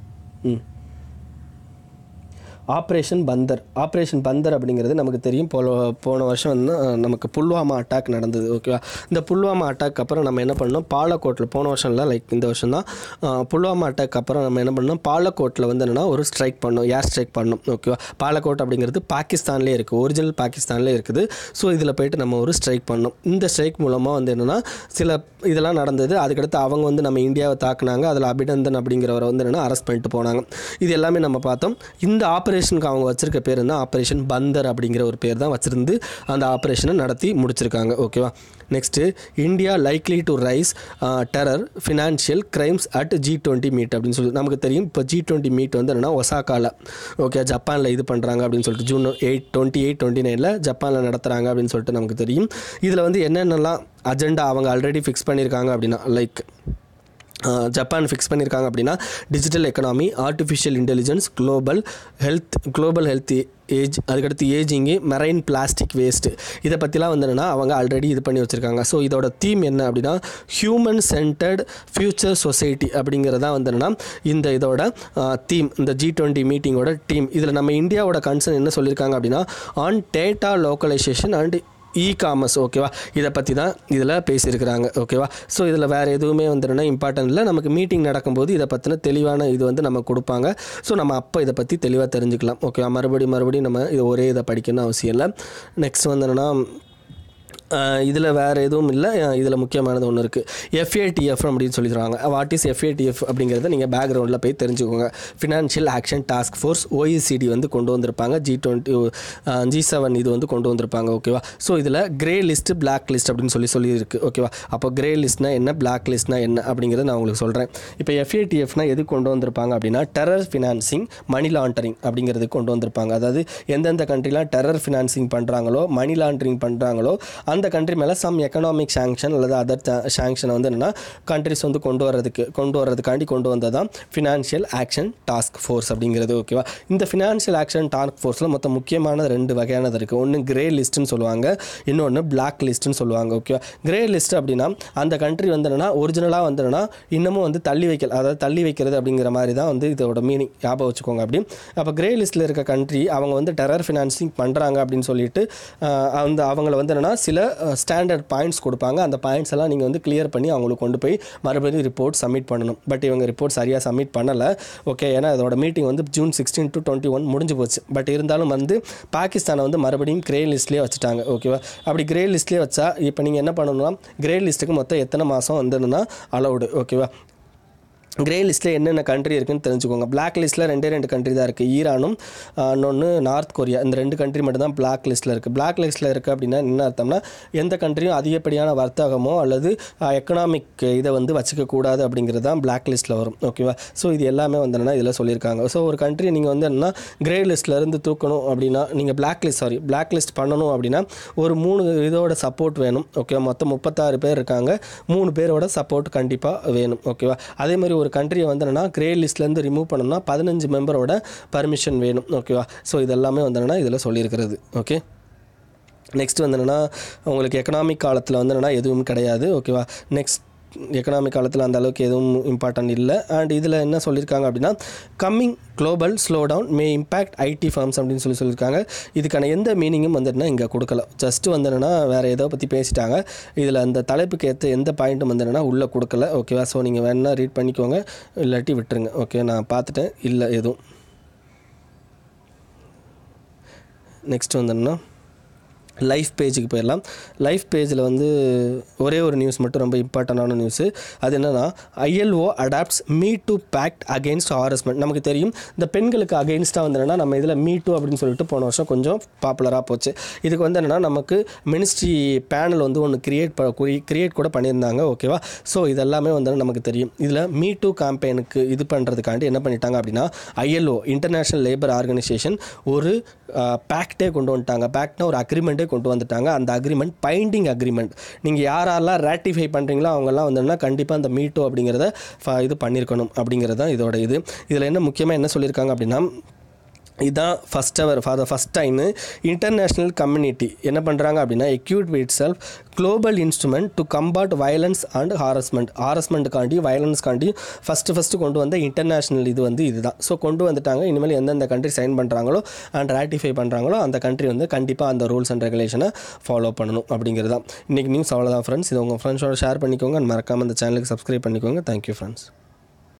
ஆப்ரேஷன் பந்தர் அப்படிங்கிறது நமக்கு தெரியும். போன வருஷம் வந்து நமக்கு புல்வாமா அட்டாக் நடந்தது. ஓகேவா, இந்த புல்வாமா அட்டாக் அப்புறம் நம்ம என்ன பண்ணோம், பாலக்கோட்டில் போன வருஷம் இல்லை இந்த வருஷம் தான் புல்வாமா அட்டாக் அப்புறம் நம்ம என்ன பண்ணோம், பாலக்கோட்டில் வந்து என்னென்னா ஒரு ஸ்ட்ரைக் பண்ணோம், ஏர் ஸ்ட்ரைக் பண்ணோம். ஓகேவா, பாலக்கோட் அப்படிங்கிறது பாகிஸ்தான்லேயே இருக்குது, ஒரிஜினல் பாகிஸ்தான்லேயே இருக்குது. ஸோ இதில் போய்ட்டு நம்ம ஒரு ஸ்ட்ரைக் பண்ணோம். இந்த ஸ்ட்ரைக் மூலமாக வந்து என்னென்னா சில இதெல்லாம் நடந்தது. அதுக்கடுத்து அவங்க வந்து நம்ம இந்தியாவை தாக்குனாங்க. அதில் அபிநந்தன் அப்படிங்கிறவரை வந்து என்னென்னா அரெஸ்ட் பண்ணிட்டு போனாங்க. இது எல்லாமே நம்ம பார்த்தோம். இந்த ஆப்ரேஷனுக்கு அவங்க வச்சிருக்க பேர் என்ன, ஆப்ரேஷன் பந்தர் அப்படிங்கிற ஒரு பேர் தான் வச்சிருந்து அந்த ஆப்ரேஷனை நடத்தி முடிச்சிருக்காங்க. ஓகேவா, next India likely to raise terror financial crimes at G20 meet அப்படின்னு சொல்லி நமக்கு தெரியும். இப்போ G20 மீட் வந்து என்னென்னா ஒசாக்காவில், ஓகே, ஜப்பானில் இது பண்ணுறாங்க அப்படின்னு சொல்லிட்டு ஜூன் 28-29 ஜப்பானில் நடத்துகிறாங்க அப்படின்னு சொல்லிட்டு நமக்கு தெரியும். இதில் வந்து என்னென்னலாம் அஜெண்டா அவங்க ஆல்ரெடி ஃபிக்ஸ் பண்ணியிருக்காங்க அப்படின்னா ஜப்பான் ஃபிக்ஸ் பண்ணியிருக்காங்க அப்படின்னா digital economy, artificial intelligence, global health age, அதுக்கடுத்து ஏஜிங்கு, மெரைன் பிளாஸ்டிக் வேஸ்ட்டு, இதை பற்றிலாம் வந்து என்னென்னா அவங்க ஆல்ரெடி இது பண்ணி வச்சுருக்காங்க. ஸோ இதோட தீம் என்ன அப்படின்னா ஹியூமன் சென்டர்ட் ஃபியூச்சர் சொசைட்டி அப்படிங்கிறதான் வந்து என்னென்னா இதோட தீம், இந்த G20 மீட்டிங்கோட டீம். இதில் நம்ம இந்தியாவோட கன்சர்ன் என்ன சொல்லியிருக்காங்க அப்படின்னா on data localisation and e-commerce. ஓகேவா, இதை பற்றி தான் இதில் பேசியிருக்கிறாங்க. ஓகேவா, ஸோ இதில் வேறு எதுவுமே வந்துடுனா இம்பார்ட்டன்ட் இல்லை. நமக்கு மீட்டிங் நடக்கும்போது இதை பற்றின தெளிவான இது வந்து நம்ம கொடுப்பாங்க. ஸோ நம்ம அப்போ இதை பற்றி தெளிவாக தெரிஞ்சுக்கலாம். ஓகேவா, மறுபடியும் நம்ம இது ஒரே இதை படிக்கணும்னு அவசியம் இல்லை. நெக்ஸ்ட் வந்து என்னென்னா இதில் வேறு எதுவும் இல்லை. இதில் முக்கியமானது ஒன்று இருக்குது, FATF அப்படின்னு சொல்லிடுறாங்க. வாட் இஸ் FATF அப்படிங்கிறத நீங்கள் பேக்ரவுண்டில் போய் தெரிஞ்சுக்கோங்க. Financial action task force, OECD வந்து கொண்டு வந்திருப்பாங்க. G7 இது வந்து கொண்டு வந்திருப்பாங்க. ஓகேவா, ஸோ இதில் கிரே லிஸ்ட்டு பிளாக் லிஸ்ட் அப்படின்னு சொல்லியிருக்கு. ஓகேவா, அப்போ கிரே லிஸ்ட்னா என்ன, பிளாக் லிஸ்ட்னா என்ன அப்படிங்கிறத நான் உங்களுக்கு சொல்கிறேன். இப்போ FATFனா எது கொண்டு வந்திருப்பாங்க அப்படின்னா டெரர் ஃபினான்சிங், மணி லாண்டரிங் அப்படிங்கிறது கொண்டு வந்திருப்பாங்க. அதாவது எந்தெந்த கண்ட்ரிலாம் டெரர் ஃபினான்சிங் பண்ணுறாங்களோ, மணி லாண்டரிங் பண்ணுறாங்களோ அந்த கண்ட்ரி மேலே சம் எக்கனாமிக் சாங்ஷன் அல்லது அதர் சாங்ஷனை வந்து என்னென்னா கண்ட்ரிஸ் வந்து கொண்டு வரதுக்காண்டி கொண்டு வந்ததான் ஃபினான்ஷியல் ஆக்ஷன் டாஸ்க் ஃபோர்ஸ் அப்படிங்கிறது. ஓகேவா, இந்த ஃபினான்ஷியல் ஆக்ஷன் டாஸ்க் ஃபோர்ஸில் மொத்தம் முக்கியமான 2 வகையானது இருக்குது. ஒன்று கிரே லிஸ்ட்டுன்னு சொல்லுவாங்க, இன்னொன்று பிளாக் லிஸ்ட்டுன்னு சொல்லுவாங்க. ஓகேவா, கிரே லிஸ்ட் அப்படின்னா அந்த கண்ட்ரி வந்து என்னென்னா ஒரிஜினலாக வந்து என்னென்னா இன்னமும் வந்து தள்ளி வைக்கிறது அப்படிங்கிற மாதிரி தான் வந்து இதோட மீனிங், ஞாபகம் வச்சுக்கோங்க. அப்படி அப்போ கிரே லிஸ்ட்டில் இருக்க கண்ட்ரி அவங்க வந்து டெரர் ஃபினான்சிங் பண்ணுறாங்க அப்படின்னு சொல்லிட்டு அவங்கள வந்து என்னென்னா சில ஸ்டாண்டர்ட் பாயிண்ட்ஸ் கொடுப்பாங்க. அந்த பாயிண்ட்ஸ் எல்லாம் நீங்கள் வந்து கிளியர் பண்ணி அவங்களுக்கு கொண்டு போய் மறுபடியும் ரிப்போர்ட் சப்மிட் பண்ணணும். பட் இவங்க ரிப்போர்ட் சரியாக சப்மிட் பண்ணலை. ஓகே, ஏன்னா அதோட மீட்டிங் வந்து June 16 to 21 முடிஞ்சு போச்சு. பட் இருந்தாலும் வந்து பாகிஸ்தானை வந்து மறுபடியும் கிரே லிஸ்ட்லேயே வச்சுட்டாங்க. ஓகேவா, அப்படி கிரே லிஸ்ட்லேயே வச்சா இப்போ நீங்கள் என்ன பண்ணணும்னா கிரே லிஸ்ட்டுக்கு மொத்தம் எத்தனை மாதம் வந்துன்னா அலௌடு. ஓகேவா, கிரே லிஸ்ட்டில் என்னென்ன கண்ட்ரி இருக்குன்னு தெரிஞ்சுக்கோங்க. பிளாக் லிஸ்ட்டில் 2 கண்ட்ரி தான் இருக்குது, ஈரானும் இன்னொன்று நார்த் கொரியா. இந்த 2 கண்ட்ரி மட்டும் தான் பிளாக் லிஸ்ட்டில் இருக்குது. பிளாக் லிஸ்ட்டில் இருக்குது அப்படின்னா என்ன அர்த்தம்னா எந்த கண்ட்ரியும் அதிகப்படியான வர்த்தகமோ அல்லது எக்கனாமிக் இதை வந்து வச்சுக்கக்கூடாது அப்படிங்கிறது தான் பிளாக் லிஸ்ட்டில் வரும். ஓகேவா, ஸோ இது எல்லாமே வந்து இதில் சொல்லியிருக்காங்க. ஸோ ஒரு கண்ட்ரி நீங்கள் வந்து என்னன்னா கிரே லிஸ்ட்லேருந்து தூக்கணும் அப்படின்னா நீங்கள் பிளாக் லிஸ்ட் பண்ணணும் அப்படின்னா ஒரு 3 இதோட சப்போர்ட் வேணும். ஓகேவா, மொத்தம் 36 பேர் இருக்காங்க, 3 பேரோட சப்போர்ட் கண்டிப்பாக வேணும். ஓகேவா, அதே மாதிரி ஒரு கண்ட்ரியை வந்து என்னன்னா கிரே லிஸ்ட்லேருந்து ரிமூவ் பண்ணணும்னா 15 மெம்பரோட பர்மிஷன் வேணும். ஓகேவா, ஸோ இதெல்லாமே வந்து என்னன்னா இதில் சொல்லியிருக்கிறது. ஓகே, நெக்ஸ்ட் வந்து என்னென்னா உங்களுக்கு எக்கனாமிக் காலத்தில் வந்து என்னென்னா எதுவும் கிடையாது. ஓகேவா, நெக்ஸ்ட் எக்கனாமிக் காலத்தில் அந்த அளவுக்கு எதுவும் இம்பார்ட்டன்ட் இல்லை. அண்ட் இதில் என்ன சொல்லியிருக்காங்க அப்படின்னா coming global slow down may impact IT firms அப்படின்னு சொல்லியிருக்காங்க. இதுக்கான எந்த மீனிங்கும் வந்துட்டுனா இங்கே கொடுக்கல. ஜஸ்ட்டு வந்து என்னென்னா வேறு ஏதோ பற்றி பேசிட்டாங்க. இதில் அந்த தலைப்புக்கு ஏற்ற எந்த பாயிண்ட்டும் வந்து என்னென்னா உள்ளே கொடுக்கல. ஓகேவா, ஸோ நீங்கள் வேணால் ரீட் பண்ணிக்கோங்க, இல்லாட்டி விட்டுருங்க. ஓகே, நான் பார்த்துட்டேன், இல்லை எதுவும். நெக்ஸ்ட் வந்து என்னென்னா லைஃப் பேஜுக்கு போயிடலாம். லைஃப் பேஜில் வந்து ஒரே ஒரு நியூஸ் மட்டும் ரொம்ப இம்பார்ட்டண்டான நியூஸு. அது என்னென்னா ILO adopts me too pact against harassment. நமக்கு தெரியும் இந்த பெண்களுக்கு அகெயின்ஸ்டாக வந்து என்னென்னா நம்ம இதில் மீ டூ அப்படின்னு சொல்லிட்டு போன வருஷம் கொஞ்சம் பாப்புலராக போச்சு. இதுக்கு வந்து என்னென்னா நமக்கு மினிஸ்ட்ரி பேனல் வந்து ஒன்று கிரியேட் கூட பண்ணியிருந்தாங்க. ஓகேவா, ஸோ இதெல்லாமே வந்து நமக்கு தெரியும். இதில் மீ டூ கேம்பெயினுக்கு இது பண்ணுறதுக்காண்டி என்ன பண்ணிட்டாங்க அப்படின்னா ILO இன்டர்நேஷ்னல் லேபர் ஆர்கனைசேஷன் ஒரு பேக்டே கொண்டு வந்துட்டாங்க. பேக்ட்னா ஒரு அக்ரிமெண்ட்டே கொண்டு வந்துட்டாங்க. அந்த அக்ரிமெண்ட் பைண்டிங் அக்ரிமெண்ட். நீங்கள் யாரெல்லாம் ரேட்டிஃபை பண்ணுறீங்களோ அவங்கெல்லாம் வந்தோம்னா கண்டிப்பாக அந்த மீட்டோ அப்படிங்கிறத இது பண்ணியிருக்கணும் அப்படிங்கிறது தான் இதோட இது. இதில் என்ன முக்கியமாக என்ன சொல்லியிருக்காங்க அப்படின்னா இதுதான் ஃபஸ்ட் டைமு இன்டர்நேஷ்னல் கம்யூனிட்டி என்ன பண்ணுறாங்க அப்படின்னா equate with self global instrument to combat violence and ஹாரஸ்மெண்ட்டுக்காண்டி வயலன்ஸ்காண்டி ஃபஸ்ட்டு கொண்டு வந்த இன்டர்நேஷ்னல் இது வந்து இதுதான். ஸோ கொண்டு வந்துட்டாங்க. இனிமேல் எந்தெந்த கண்ட்ரி சைன் பண்ணுறாங்களோ அண்ட் ராட்டிஃபை பண்ணுறாங்களோ அந்த கண்ட்ரி வந்து கண்டிப்பாக அந்த ரூல்ஸ் அண்ட் ரெகுலேஷனை ஃபாலோ பண்ணணும் அப்படிங்கிறது தான். இன்றைக்கி நியூஸ் அவ்வளோதான் ஃப்ரெண்ட்ஸ். இது உங்கள் ஃப்ரெண்ட்ஸோட ஷேர் பண்ணிக்கோங்க. மறக்காமல் அந்த சேனலுக்கு சப்ஸ்கிரைப் பண்ணிக்கோங்க. Thank you friends.